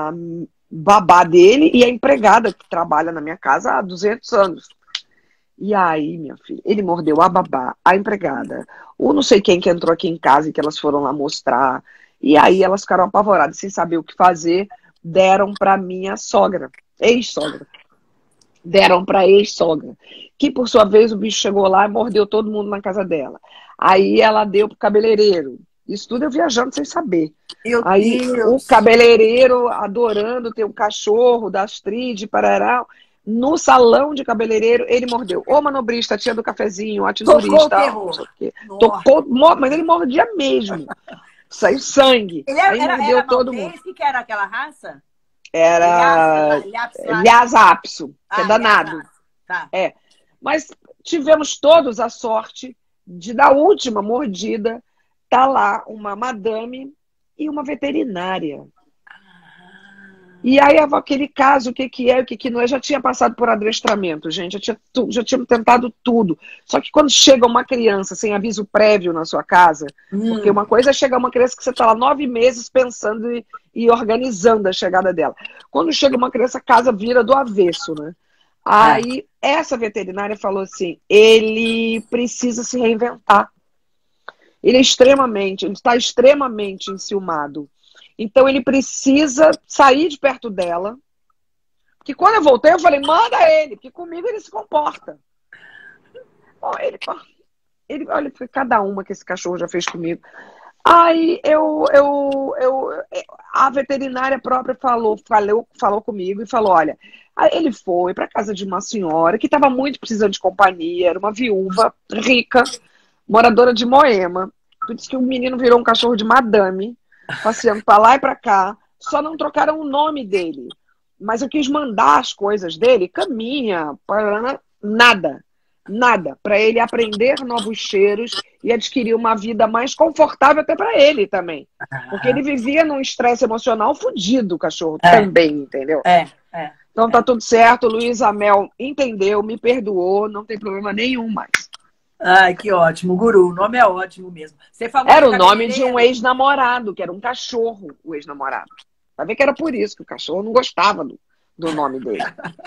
[SPEAKER 2] babá dele e a empregada que trabalha na minha casa há 200 anos. E aí, minha filha, ele mordeu a babá, a empregada, ou não sei quem que entrou aqui em casa e que elas foram lá mostrar. E aí elas ficaram apavoradas, sem saber o que fazer, deram para minha sogra, ex-sogra. Deram para ex-sogra, que por sua vez o bicho chegou lá e mordeu todo mundo na casa dela. Aí ela deu pro cabeleireiro. Isso tudo eu viajando sem saber.
[SPEAKER 1] Meu
[SPEAKER 2] Aí
[SPEAKER 1] Deus.
[SPEAKER 2] o cabeleireiro adorando ter um cachorro da Astrid, parará. No salão de cabeleireiro, ele mordeu. O manobrista, a tia do cafezinho, a
[SPEAKER 1] Tocou o
[SPEAKER 2] tesourista, não sei
[SPEAKER 1] terror.
[SPEAKER 2] o quê.
[SPEAKER 1] Nossa.
[SPEAKER 2] Tocou, mas ele mordia mesmo. Saiu sangue.
[SPEAKER 1] Ele
[SPEAKER 2] Aí mordeu
[SPEAKER 1] era
[SPEAKER 2] todo mundo.
[SPEAKER 1] maltês? O que era aquela raça?
[SPEAKER 2] Era
[SPEAKER 1] Lhasa
[SPEAKER 2] Lhasa Apso, que é danado.
[SPEAKER 1] Lhasa. Tá.
[SPEAKER 2] É. Mas tivemos todos a sorte de, da última mordida, tá lá uma madame e uma veterinária. E aí, aquele caso, o que que é, o que que não é, já tinha passado por adestramento, gente, já tinha tentado tudo. Só que quando chega uma criança sem aviso prévio na sua casa, porque uma coisa é chegar uma criança que você está lá 9 meses pensando e organizando a chegada dela. Quando chega uma criança, a casa vira do avesso, né? Aí, essa veterinária falou assim, ele precisa se reinventar. Ele está extremamente enciumado. Então ele precisa sair de perto dela. Que quando eu voltei, eu falei, manda ele, porque comigo ele se comporta. Bom, olha, foi cada uma que esse cachorro já fez comigo. Aí a veterinária própria falou comigo e falou, olha, ele foi para casa de uma senhora que estava muito precisando de companhia, era uma viúva rica, moradora de Moema. Tu disse que o menino virou um cachorro de madame, passeando para lá e para cá. Só não trocaram o nome dele. Mas eu quis mandar as coisas dele, caminha, nada. Nada. Para ele aprender novos cheiros e adquirir uma vida mais confortável até para ele também. Porque ele vivia num estresse emocional fodido, o cachorro também, entendeu? Então tá tudo certo, Luísa Mel entendeu, me perdoou, não tem problema nenhum mais.
[SPEAKER 1] Ai, que ótimo, Guru. O nome é ótimo mesmo. Você falou
[SPEAKER 2] era o nome de um ex-namorado, que era um cachorro, o ex-namorado. Vai ver que era por isso que o cachorro não gostava do nome dele.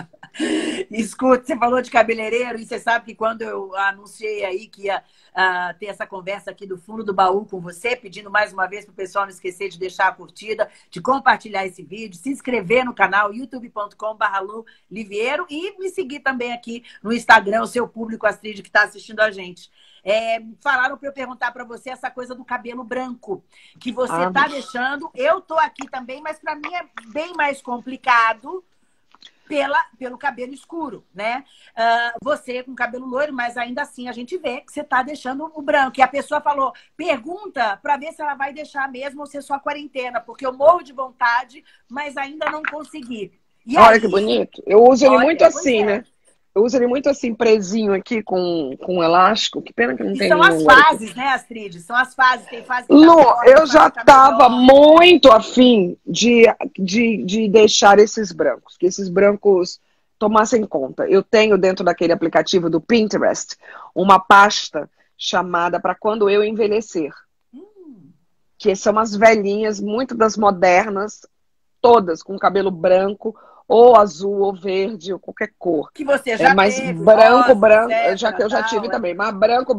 [SPEAKER 1] Escuta, você falou de cabeleireiro e você sabe que quando eu anunciei aí que ia ter essa conversa aqui do fundo do baú com você, pedindo mais uma vez para o pessoal não esquecer de deixar a curtida, de compartilhar esse vídeo, se inscrever no canal youtube.com/Lu_Liviero e me seguir também aqui no Instagram, o seu público Astrid que está assistindo a gente. Falaram para eu perguntar para você essa coisa do cabelo branco que você está deixando. Eu tô aqui também, mas para mim é bem mais complicado pelo cabelo escuro, né? Você com cabelo loiro, mas ainda assim a gente vê que você tá deixando o branco. E a pessoa falou, pergunta para ver se ela vai deixar mesmo ou se é só quarentena, porque eu morro de vontade, mas ainda não consegui. E
[SPEAKER 2] olha
[SPEAKER 1] aí,
[SPEAKER 2] que bonito. Eu uso ele muito assim, né? Eu uso ele muito assim, presinho aqui com elástico. Que pena que não tem.
[SPEAKER 1] São as fases, né, Astrid? São as fases. Tem fase que
[SPEAKER 2] Lu,
[SPEAKER 1] tá
[SPEAKER 2] eu já estava muito afim de deixar esses brancos, que esses brancos tomassem conta. Eu tenho dentro daquele aplicativo do Pinterest uma pasta chamada para quando eu envelhecer. Que são as velhinhas, muito das modernas, todas com cabelo branco, ou azul, ou verde, ou qualquer cor.
[SPEAKER 1] Que você já
[SPEAKER 2] mas
[SPEAKER 1] teve,
[SPEAKER 2] branco,
[SPEAKER 1] rosa,
[SPEAKER 2] branco,
[SPEAKER 1] etc,
[SPEAKER 2] já que eu já tive também, mas branco.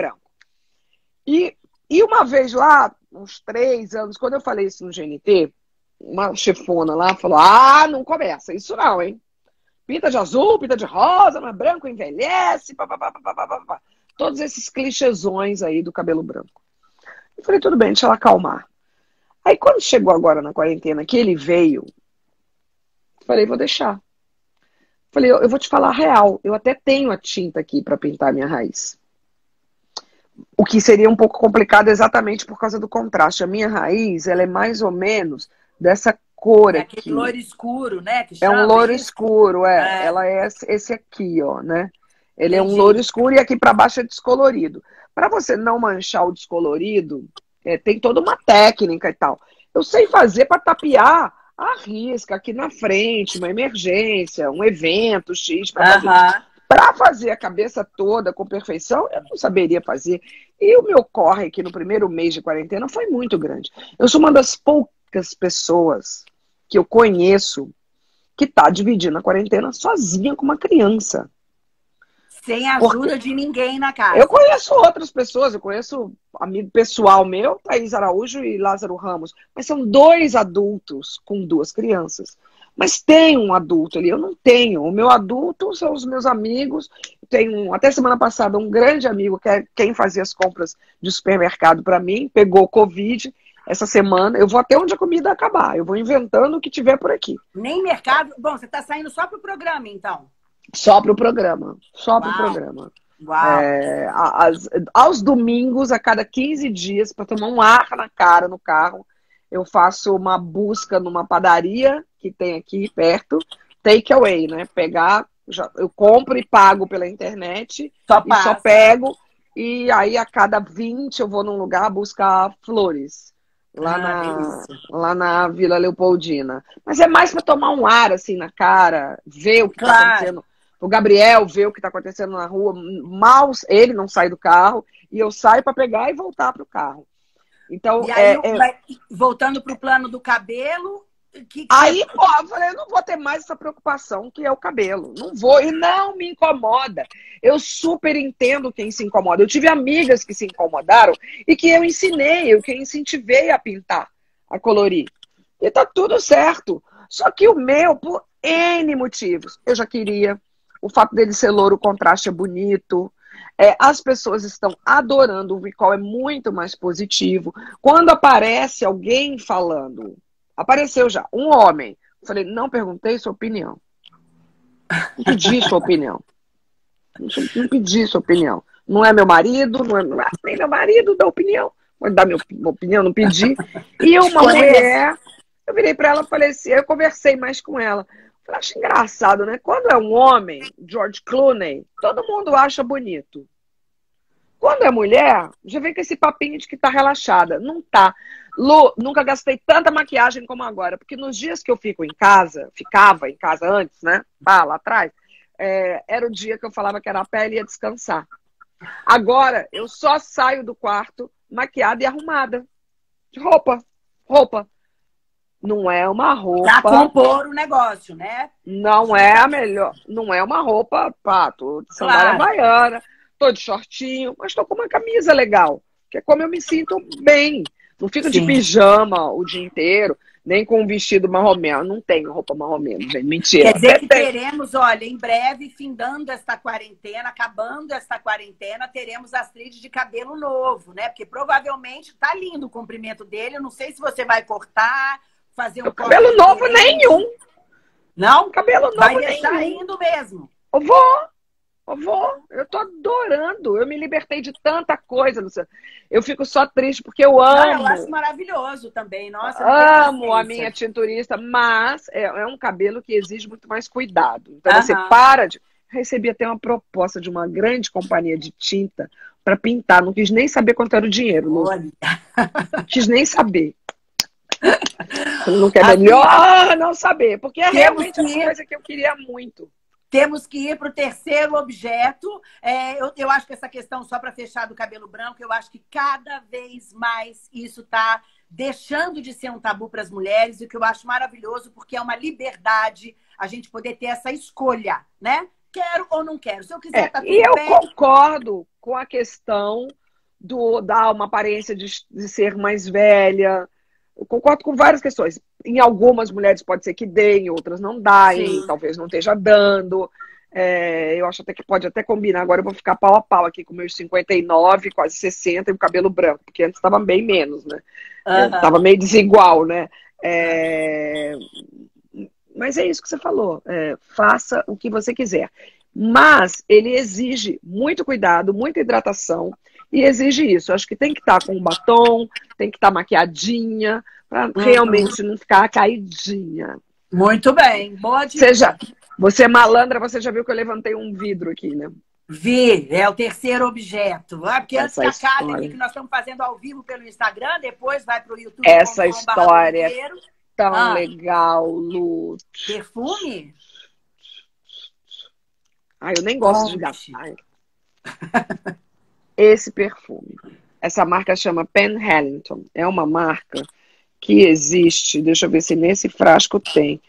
[SPEAKER 2] E uma vez lá, uns 3 anos, quando eu falei isso no GNT, uma chefona lá falou, não começa, isso não, hein? Pinta de azul, pinta de rosa, mas branco envelhece, papapá. Todos esses clichêsões aí do cabelo branco. Eu falei, tudo bem, deixa ela acalmar. Aí quando chegou agora na quarentena, que ele veio, falei, vou deixar. Falei, eu vou te falar a real, eu até tenho a tinta aqui para pintar a minha raiz. O que seria um pouco complicado exatamente por causa do contraste. A minha raiz, ela é mais ou menos dessa cor aqui.
[SPEAKER 1] Aquele loiro escuro, né? Que
[SPEAKER 2] é um loiro
[SPEAKER 1] isso?
[SPEAKER 2] escuro, Ela é esse aqui, ó, né? Ele
[SPEAKER 1] Entendi.
[SPEAKER 2] é um loiro escuro e aqui para baixo é descolorido. Para você não manchar o descolorido, tem toda uma técnica e tal. Eu sei fazer para tapear a risca aqui na frente, uma emergência, um evento X para fazer. Para fazer a cabeça toda com perfeição, eu não saberia fazer. E o meu corre aqui no primeiro mês de quarentena foi muito grande. Eu sou uma das poucas pessoas que eu conheço que está dividindo a quarentena sozinha com uma criança.
[SPEAKER 1] Sem ajuda de ninguém na casa.
[SPEAKER 2] Eu conheço outras pessoas, eu conheço amigo pessoal meu, Thaís Araújo e Lázaro Ramos, mas são 2 adultos com 2 crianças. Mas tem um adulto ali, eu não tenho. O meu adulto são os meus amigos. Tenho, até semana passada, um grande amigo, que é quem fazia as compras de supermercado para mim, pegou Covid. Essa semana, eu vou até onde a comida acabar. Eu vou inventando o que tiver por aqui.
[SPEAKER 1] Nem mercado? Bom, você está saindo só para o programa, então?
[SPEAKER 2] Só para o programa. Só para o programa.
[SPEAKER 1] Uau.
[SPEAKER 2] Aos domingos, a cada 15 dias, para tomar um ar na cara no carro, eu faço uma busca numa padaria que tem aqui perto, take away, né? Eu compro e pago pela internet, só pego, e aí a cada 20 eu vou num lugar buscar flores. Lá na Vila Leopoldina. Mas é mais para tomar um ar assim na cara, ver o que está acontecendo. O Gabriel vê o que está acontecendo na rua. Mal ele não sai do carro e eu saio para pegar e voltar para o carro. Então,
[SPEAKER 1] e aí, voltando para o plano do cabelo.
[SPEAKER 2] Aí, eu falei, eu não vou ter mais essa preocupação que é o cabelo. Não vou, e não me incomoda. Eu super entendo quem se incomoda. Eu tive amigas que se incomodaram e que eu ensinei, eu que incentivei a pintar, a colorir. E tá tudo certo. Só que o meu, por N motivos, eu já queria. O fato dele ser louro, o contraste é bonito. As pessoas estão adorando, o recall é muito mais positivo. Quando aparece alguém falando... Apareceu já um homem. Eu falei, não perguntei sua opinião. Não pedi sua opinião. Não pedi sua opinião. Não é meu marido, não é nem meu marido dá opinião. Pode dar minha opinião, não pedi. E uma mulher, eu virei para ela e falei assim, eu conversei mais com ela. Eu acho engraçado, né? Quando é um homem, George Clooney, todo mundo acha bonito. Quando é mulher, já vem com esse papinho de que tá relaxada. Não tá. Lu, nunca gastei tanta maquiagem como agora, porque nos dias que eu ficava em casa antes, né? Lá atrás, era o dia que eu falava que era a pele e ia descansar. Agora, eu só saio do quarto maquiada e arrumada. De roupa. Não é uma roupa...
[SPEAKER 1] Pra compor o negócio, né?
[SPEAKER 2] Não é a melhor... Não é uma roupa, tô de sandália havaiana, tô de shortinho, mas tô com uma camisa legal, que é como eu me sinto bem. Não fico de pijama o dia inteiro, nem com um vestido marromê. Não tenho roupa marromê, gente. Mentira.
[SPEAKER 1] Quer dizer que teremos, olha, em breve, findando esta quarentena, acabando esta quarentena, teremos Astrid de cabelo novo, né? Porque provavelmente tá lindo o comprimento dele. Eu não sei se você vai cortar, fazer um
[SPEAKER 2] cabelo novo nenhum.
[SPEAKER 1] Não?
[SPEAKER 2] Cabelo novo
[SPEAKER 1] vai
[SPEAKER 2] nenhum.
[SPEAKER 1] Vai deixar indo mesmo.
[SPEAKER 2] Eu tô adorando. Eu me libertei de tanta coisa, Luciana. Eu fico só triste porque eu amo.
[SPEAKER 1] Eu acho maravilhoso também. Nossa,
[SPEAKER 2] amo a minha tinturista, mas é um cabelo que exige muito mais cuidado. Então você para de... Recebi até uma proposta de uma grande companhia de tinta para pintar. Não quis nem saber quanto era o dinheiro. Não quis nem saber. Não quer melhor não saber, porque é realmente uma coisa que eu queria muito.
[SPEAKER 1] Temos que ir para o terceiro objeto. Eu acho que essa questão, só para fechar do cabelo branco, eu acho que cada vez mais isso está deixando de ser um tabu para as mulheres, o que eu acho maravilhoso, porque é uma liberdade a gente poder ter essa escolha, né? Quero ou não quero. Se eu quiser, tá tudo bem.
[SPEAKER 2] E eu concordo com a questão dar uma aparência de ser mais velha. Eu concordo com várias questões. Em algumas mulheres pode ser que dê, em outras não dá, talvez não esteja dando. Eu acho até que pode até combinar. Agora eu vou ficar pau a pau aqui com meus 59, quase 60 e o cabelo branco, porque antes estava bem menos, né? Estava meio desigual, né? Mas é isso que você falou. Faça o que você quiser. Mas ele exige muito cuidado, muita hidratação. E exige isso. Acho que tem que estar com um batom, tem que estar maquiadinha, para realmente não ficar caidinha.
[SPEAKER 1] Muito bem. Boa dica.
[SPEAKER 2] Você é malandra, você já viu que eu levantei um vidro aqui, né?
[SPEAKER 1] Vi, é o terceiro objeto. Porque antes que acabe aqui, que nós estamos fazendo ao vivo pelo Instagram, depois vai para o YouTube.
[SPEAKER 2] Essa história é tão legal, Lu.
[SPEAKER 1] Perfume?
[SPEAKER 2] Eu nem gosto de gastar. Esse perfume. Essa marca chama Penhaligon. É uma marca que existe, deixa eu ver se nesse frasco tem,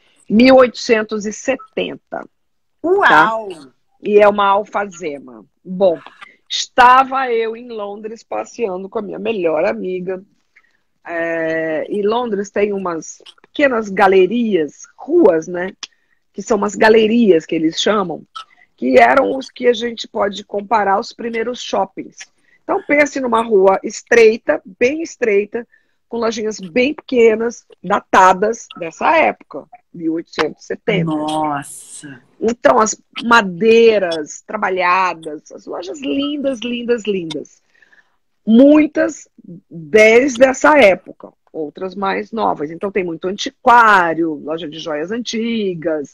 [SPEAKER 2] 1870.
[SPEAKER 1] Uau!
[SPEAKER 2] Tá? E é uma alfazema. Bom, estava eu em Londres passeando com a minha melhor amiga. E Londres tem umas pequenas galerias ruas, né? Que são umas galerias que eles chamam, que eram os que a gente pode comparar os primeiros shoppings. Então pense numa rua estreita, bem estreita, com lojinhas bem pequenas, datadas dessa época, 1870.
[SPEAKER 1] Nossa!
[SPEAKER 2] Então, as madeiras trabalhadas, as lojas lindas, lindas, lindas. Muitas desde essa época, outras mais novas. Então, tem muito antiquário, loja de joias antigas.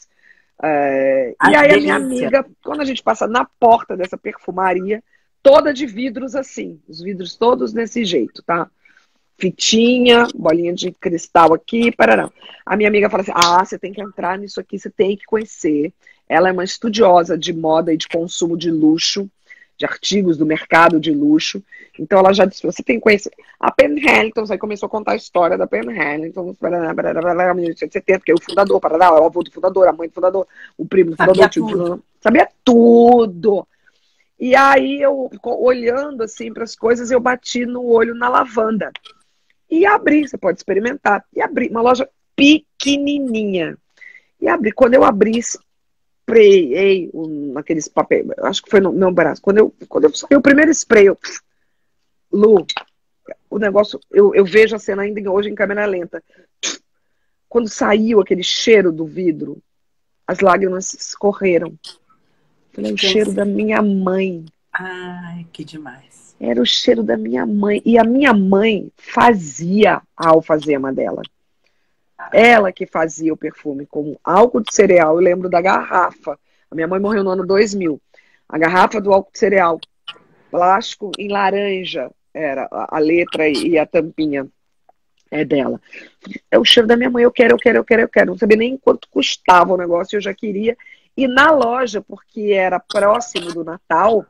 [SPEAKER 2] E aí, a minha amiga, quando a gente passa na porta dessa perfumaria, toda de vidros assim, os vidros todos desse jeito, tá? Fitinha, bolinha de cristal aqui, parará. A minha amiga fala assim, você tem que entrar nisso aqui, você tem que conhecer. Ela é uma estudiosa de moda e de consumo de luxo, de artigos do mercado de luxo. Então ela já disse, você tem que conhecer a Penn aí começou a contar a história da Penn parará, 1870, porque é o fundador, parará, o avô do fundador, a mãe do fundador, o primo do fundador, o tio do fundador. Sabia tudo. E aí eu, olhando assim para as coisas, eu bati no olho na lavanda. E abri, você pode experimentar. E abri, uma loja pequenininha. E abri, quando eu abri, sprayei naqueles papéis, acho que foi no meu braço. Quando eu o primeiro spray, Lu, o negócio, eu vejo a cena ainda hoje em câmera lenta. Quando saiu aquele cheiro do vidro, as lágrimas escorreram. Falei, o cheiro da minha mãe.
[SPEAKER 1] Ai, que demais.
[SPEAKER 2] Era o cheiro da minha mãe. E a minha mãe fazia a alfazema dela. Ela que fazia o perfume com álcool de cereal. Eu lembro da garrafa. A minha mãe morreu no ano 2000. A garrafa do álcool de cereal, plástico em laranja, era a letra e a tampinha dela. É o cheiro da minha mãe. Eu quero. Não sabia nem quanto custava o negócio, eu já queria. E na loja, porque era próximo do Natal,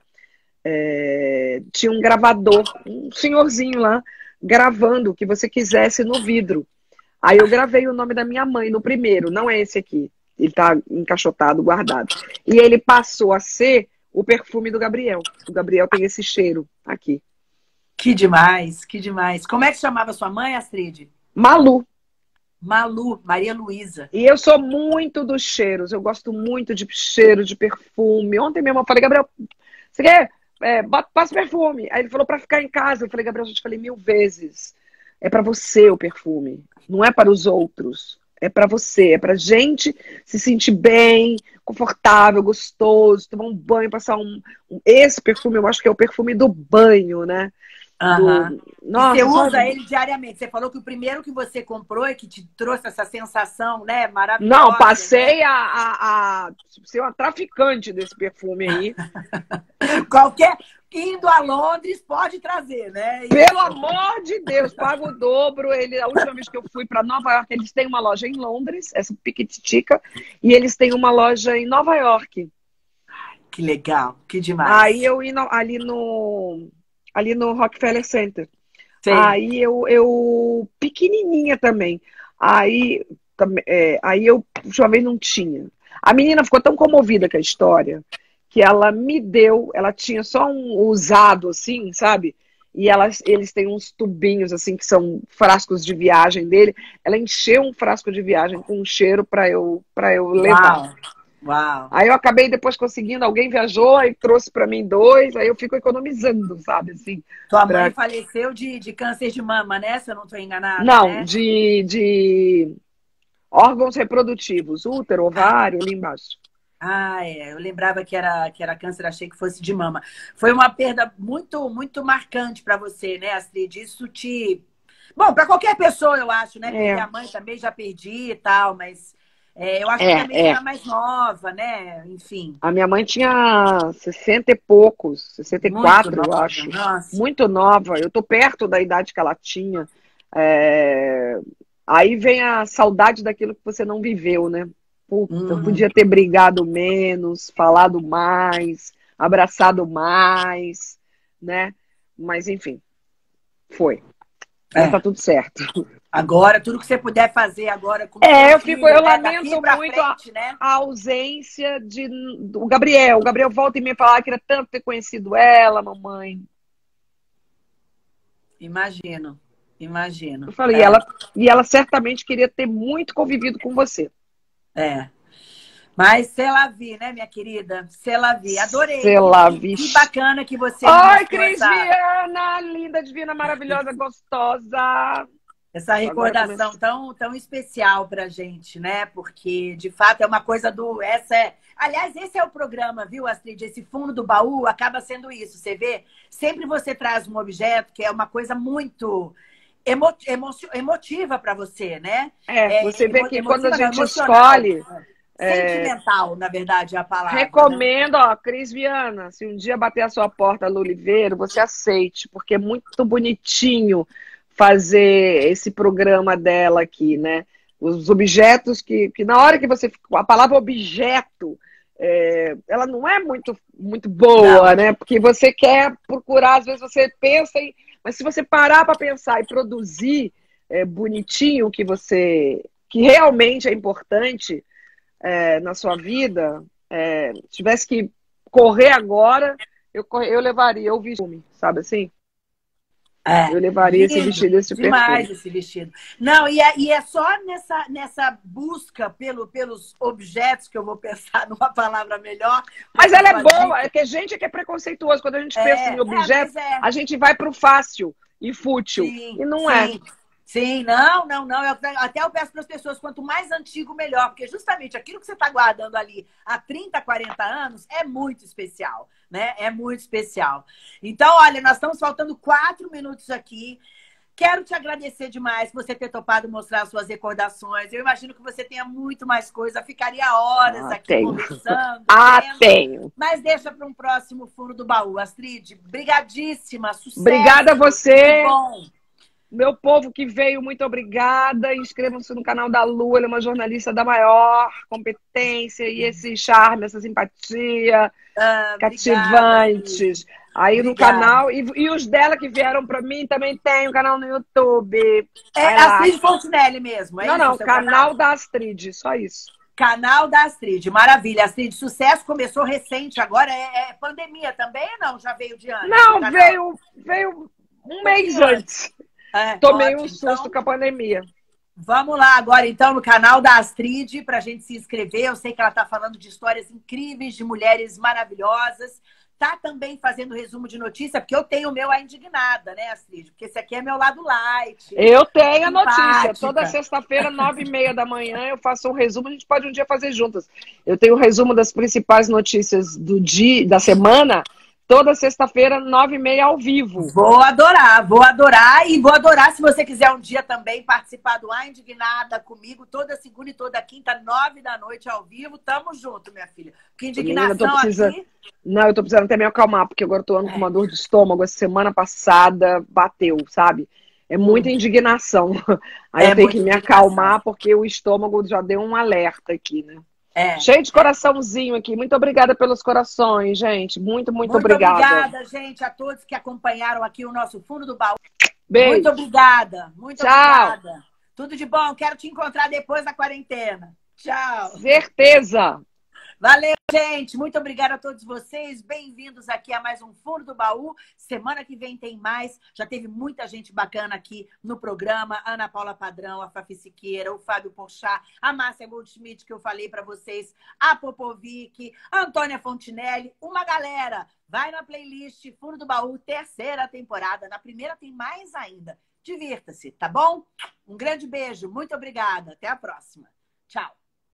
[SPEAKER 2] tinha um gravador, um senhorzinho lá, gravando o que você quisesse no vidro. Aí eu gravei o nome da minha mãe no primeiro, não é esse aqui. Ele tá encaixotado, guardado. E ele passou a ser o perfume do Gabriel. O Gabriel tem esse cheiro aqui.
[SPEAKER 1] Que demais, que demais. Como é que chamava sua mãe, Astrid?
[SPEAKER 2] Malu.
[SPEAKER 1] Malu, Maria Luísa.
[SPEAKER 2] E eu sou muito dos cheiros. Eu gosto muito de cheiro, de perfume. Ontem mesmo eu falei, Gabriel, você quer? Passa perfume. Aí ele falou pra ficar em casa. Eu falei, Gabriel, eu já te falei 1000 vezes. É pra você o perfume. Não é para os outros. É pra você. É pra gente se sentir bem, confortável, gostoso, tomar um banho, passar Esse perfume, eu acho que é o perfume do banho, né?
[SPEAKER 1] Nossa, você usa ele diariamente. Você falou que o primeiro que você comprou é que te trouxe essa sensação, né? Maravilhosa.
[SPEAKER 2] Não, passei a ser uma traficante desse perfume aí.
[SPEAKER 1] Indo a Londres, pode trazer, né?
[SPEAKER 2] Pelo amor de Deus, pago o dobro. A última vez que eu fui para Nova York, eles têm uma loja em Londres, essa Piquititica, e eles têm uma loja em Nova York.
[SPEAKER 1] Que legal, que demais.
[SPEAKER 2] Aí eu ia ali no Rockefeller Center. Sim. Aí eu pequenininha também. Aí eu, uma vez não tinha. A menina ficou tão comovida com a história que ela me deu, ela tinha só um usado assim, sabe? E eles têm uns tubinhos assim que são frascos de viagem dele. Ela encheu um frasco de viagem com um cheiro para eu levar.
[SPEAKER 1] Uau.
[SPEAKER 2] Aí eu acabei depois conseguindo, alguém viajou e trouxe para mim 2, aí eu fico economizando, sabe? Assim,
[SPEAKER 1] tua mãe faleceu de câncer de mama, né? Se eu não estou enganada.
[SPEAKER 2] Não,
[SPEAKER 1] né?
[SPEAKER 2] de órgãos reprodutivos, útero, ovário, ali embaixo.
[SPEAKER 1] Eu lembrava que era câncer, achei que fosse de mama. Foi uma perda muito, muito marcante para você, né, Astrid? Isso Bom, para qualquer pessoa, eu acho, né? Porque a mãe também já perdi e tal, mas eu acho que também era mais nova, né? Enfim.
[SPEAKER 2] A minha mãe tinha 60 e poucos, 64, eu acho.
[SPEAKER 1] Nossa.
[SPEAKER 2] Muito nova. Eu tô perto da idade que ela tinha. Aí vem a saudade daquilo que você não viveu, né? Puta, eu podia ter brigado menos, falado mais, abraçado mais, né? Mas, enfim, foi. Mas tá tudo certo.
[SPEAKER 1] Agora, tudo que você puder fazer agora com
[SPEAKER 2] eu lamento muito a ausência do Gabriel. O Gabriel volta e me fala que queria tanto ter conhecido ela, mamãe.
[SPEAKER 1] Imagino.
[SPEAKER 2] Eu falei, e ela certamente queria ter muito convivido com você.
[SPEAKER 1] É. Mas c'est la vie, né, minha querida? C'est la vie. Adorei.
[SPEAKER 2] C'est la vie.
[SPEAKER 1] Que bacana que você
[SPEAKER 2] Oi, Cris Viana, linda, divina, maravilhosa, gostosa.
[SPEAKER 1] Essa recordação tão especial pra gente, né? Porque, de fato, é uma coisa do... Aliás, esse é o programa, viu, Astrid? Esse fundo do baú acaba sendo isso. Você vê? Sempre você traz um objeto que é uma coisa muito emotiva para você, né?
[SPEAKER 2] Você vê que quando a gente escolhe...
[SPEAKER 1] Sentimental, na verdade, é a palavra.
[SPEAKER 2] Recomendo, né? Cris Viana, se um dia bater a sua porta, Lu Oliveira, você aceite, porque é muito bonitinho fazer esse programa dela aqui, né? Os objetos que na hora que você... A palavra objeto, ela não é muito boa, né? Porque você quer procurar, às vezes você pensa em... Mas se você parar para pensar e produzir bonitinho que realmente é importante na sua vida, se tivesse que correr agora, eu levaria o vestido, sabe assim? Eu levaria esse vestido, esse
[SPEAKER 1] demais
[SPEAKER 2] perfume.
[SPEAKER 1] Esse vestido. Não, e é só nessa busca pelos objetos que eu vou pensar numa palavra melhor.
[SPEAKER 2] Mas ela é boa, é que a gente é preconceituoso. Quando a gente pensa em objetos, a gente vai para o fácil e fútil.
[SPEAKER 1] Sim,
[SPEAKER 2] e não é.
[SPEAKER 1] Sim, não. Até eu peço para as pessoas, quanto mais antigo, melhor. Porque justamente aquilo que você está guardando ali há 30, 40 anos é muito especial, né? É muito especial. Então, olha, nós estamos faltando 4 minutos aqui. Quero te agradecer demais por você ter topado mostrar as suas recordações. Eu imagino que você tenha muito mais coisa. Ficaria horas aqui conversando.
[SPEAKER 2] Tenho.
[SPEAKER 1] Mas deixa para um próximo fundo do baú. Astrid, brigadíssima. Sucesso.
[SPEAKER 2] Obrigada a você.
[SPEAKER 1] Muito bom.
[SPEAKER 2] Meu povo que veio, muito obrigada. Inscrevam-se no canal da Lu, ela é uma jornalista da maior competência e esse charme, essa simpatia, cativantes. Aí no canal, e os dela que vieram para mim também tem um canal no YouTube.
[SPEAKER 1] Astrid Fontinelli mesmo, é isso?
[SPEAKER 2] Não, canal da Astrid, só isso.
[SPEAKER 1] Canal da Astrid, maravilha. Astrid, sucesso, começou recente, agora é pandemia também ou não? Já veio de antes?
[SPEAKER 2] Não, veio um mês antes. Tomei um susto com a pandemia.
[SPEAKER 1] Vamos lá agora, então, no canal da Astrid, para a gente se inscrever. Eu sei que ela está falando de histórias incríveis, de mulheres maravilhosas. Tá também fazendo resumo de notícia, porque eu tenho o meu A Indignada, né, Astrid? Porque esse aqui é meu lado light.
[SPEAKER 2] Eu tenho a notícia. Toda sexta-feira, 9h30 da manhã, eu faço um resumo. A gente pode um dia fazer juntas. Eu tenho o resumo das principais notícias do dia, da semana. Toda sexta-feira, 9h30 ao vivo.
[SPEAKER 1] Vou adorar. E vou adorar se você quiser um dia também participar do A Indignada comigo, toda segunda e toda quinta, 9 da noite ao vivo. Tamo junto, minha filha. Que indignação aqui...
[SPEAKER 2] Não, eu tô precisando até me acalmar, porque agora eu tô com uma dor de estômago. Essa semana passada bateu, sabe? É muita indignação. Aí eu tenho que me acalmar, porque o estômago já deu um alerta aqui, né? Cheio de coraçãozinho aqui. Muito obrigada pelos corações, gente. Muito obrigada.
[SPEAKER 1] Muito obrigada, gente, a todos que acompanharam aqui o nosso Fundo do Baú.
[SPEAKER 2] Beijo.
[SPEAKER 1] Muito obrigada.
[SPEAKER 2] Tchau.
[SPEAKER 1] Obrigada. Tudo de bom. Quero te encontrar depois da quarentena. Tchau.
[SPEAKER 2] Certeza.
[SPEAKER 1] Valeu, gente. Muito obrigada a todos vocês. Bem-vindos aqui a mais um Fundo do Baú. Semana que vem tem mais. Já teve muita gente bacana aqui no programa. Ana Paula Padrão, a Fafi Siqueira, o Fábio Porchat, a Márcia Goldschmidt, que eu falei para vocês, a Popovic, a Antônia Fontinelli, uma galera. Vai na playlist Fundo do Baú, 3ª temporada. Na primeira tem mais ainda. Divirta-se, tá bom? Um grande beijo. Muito obrigada. Até a próxima. Tchau.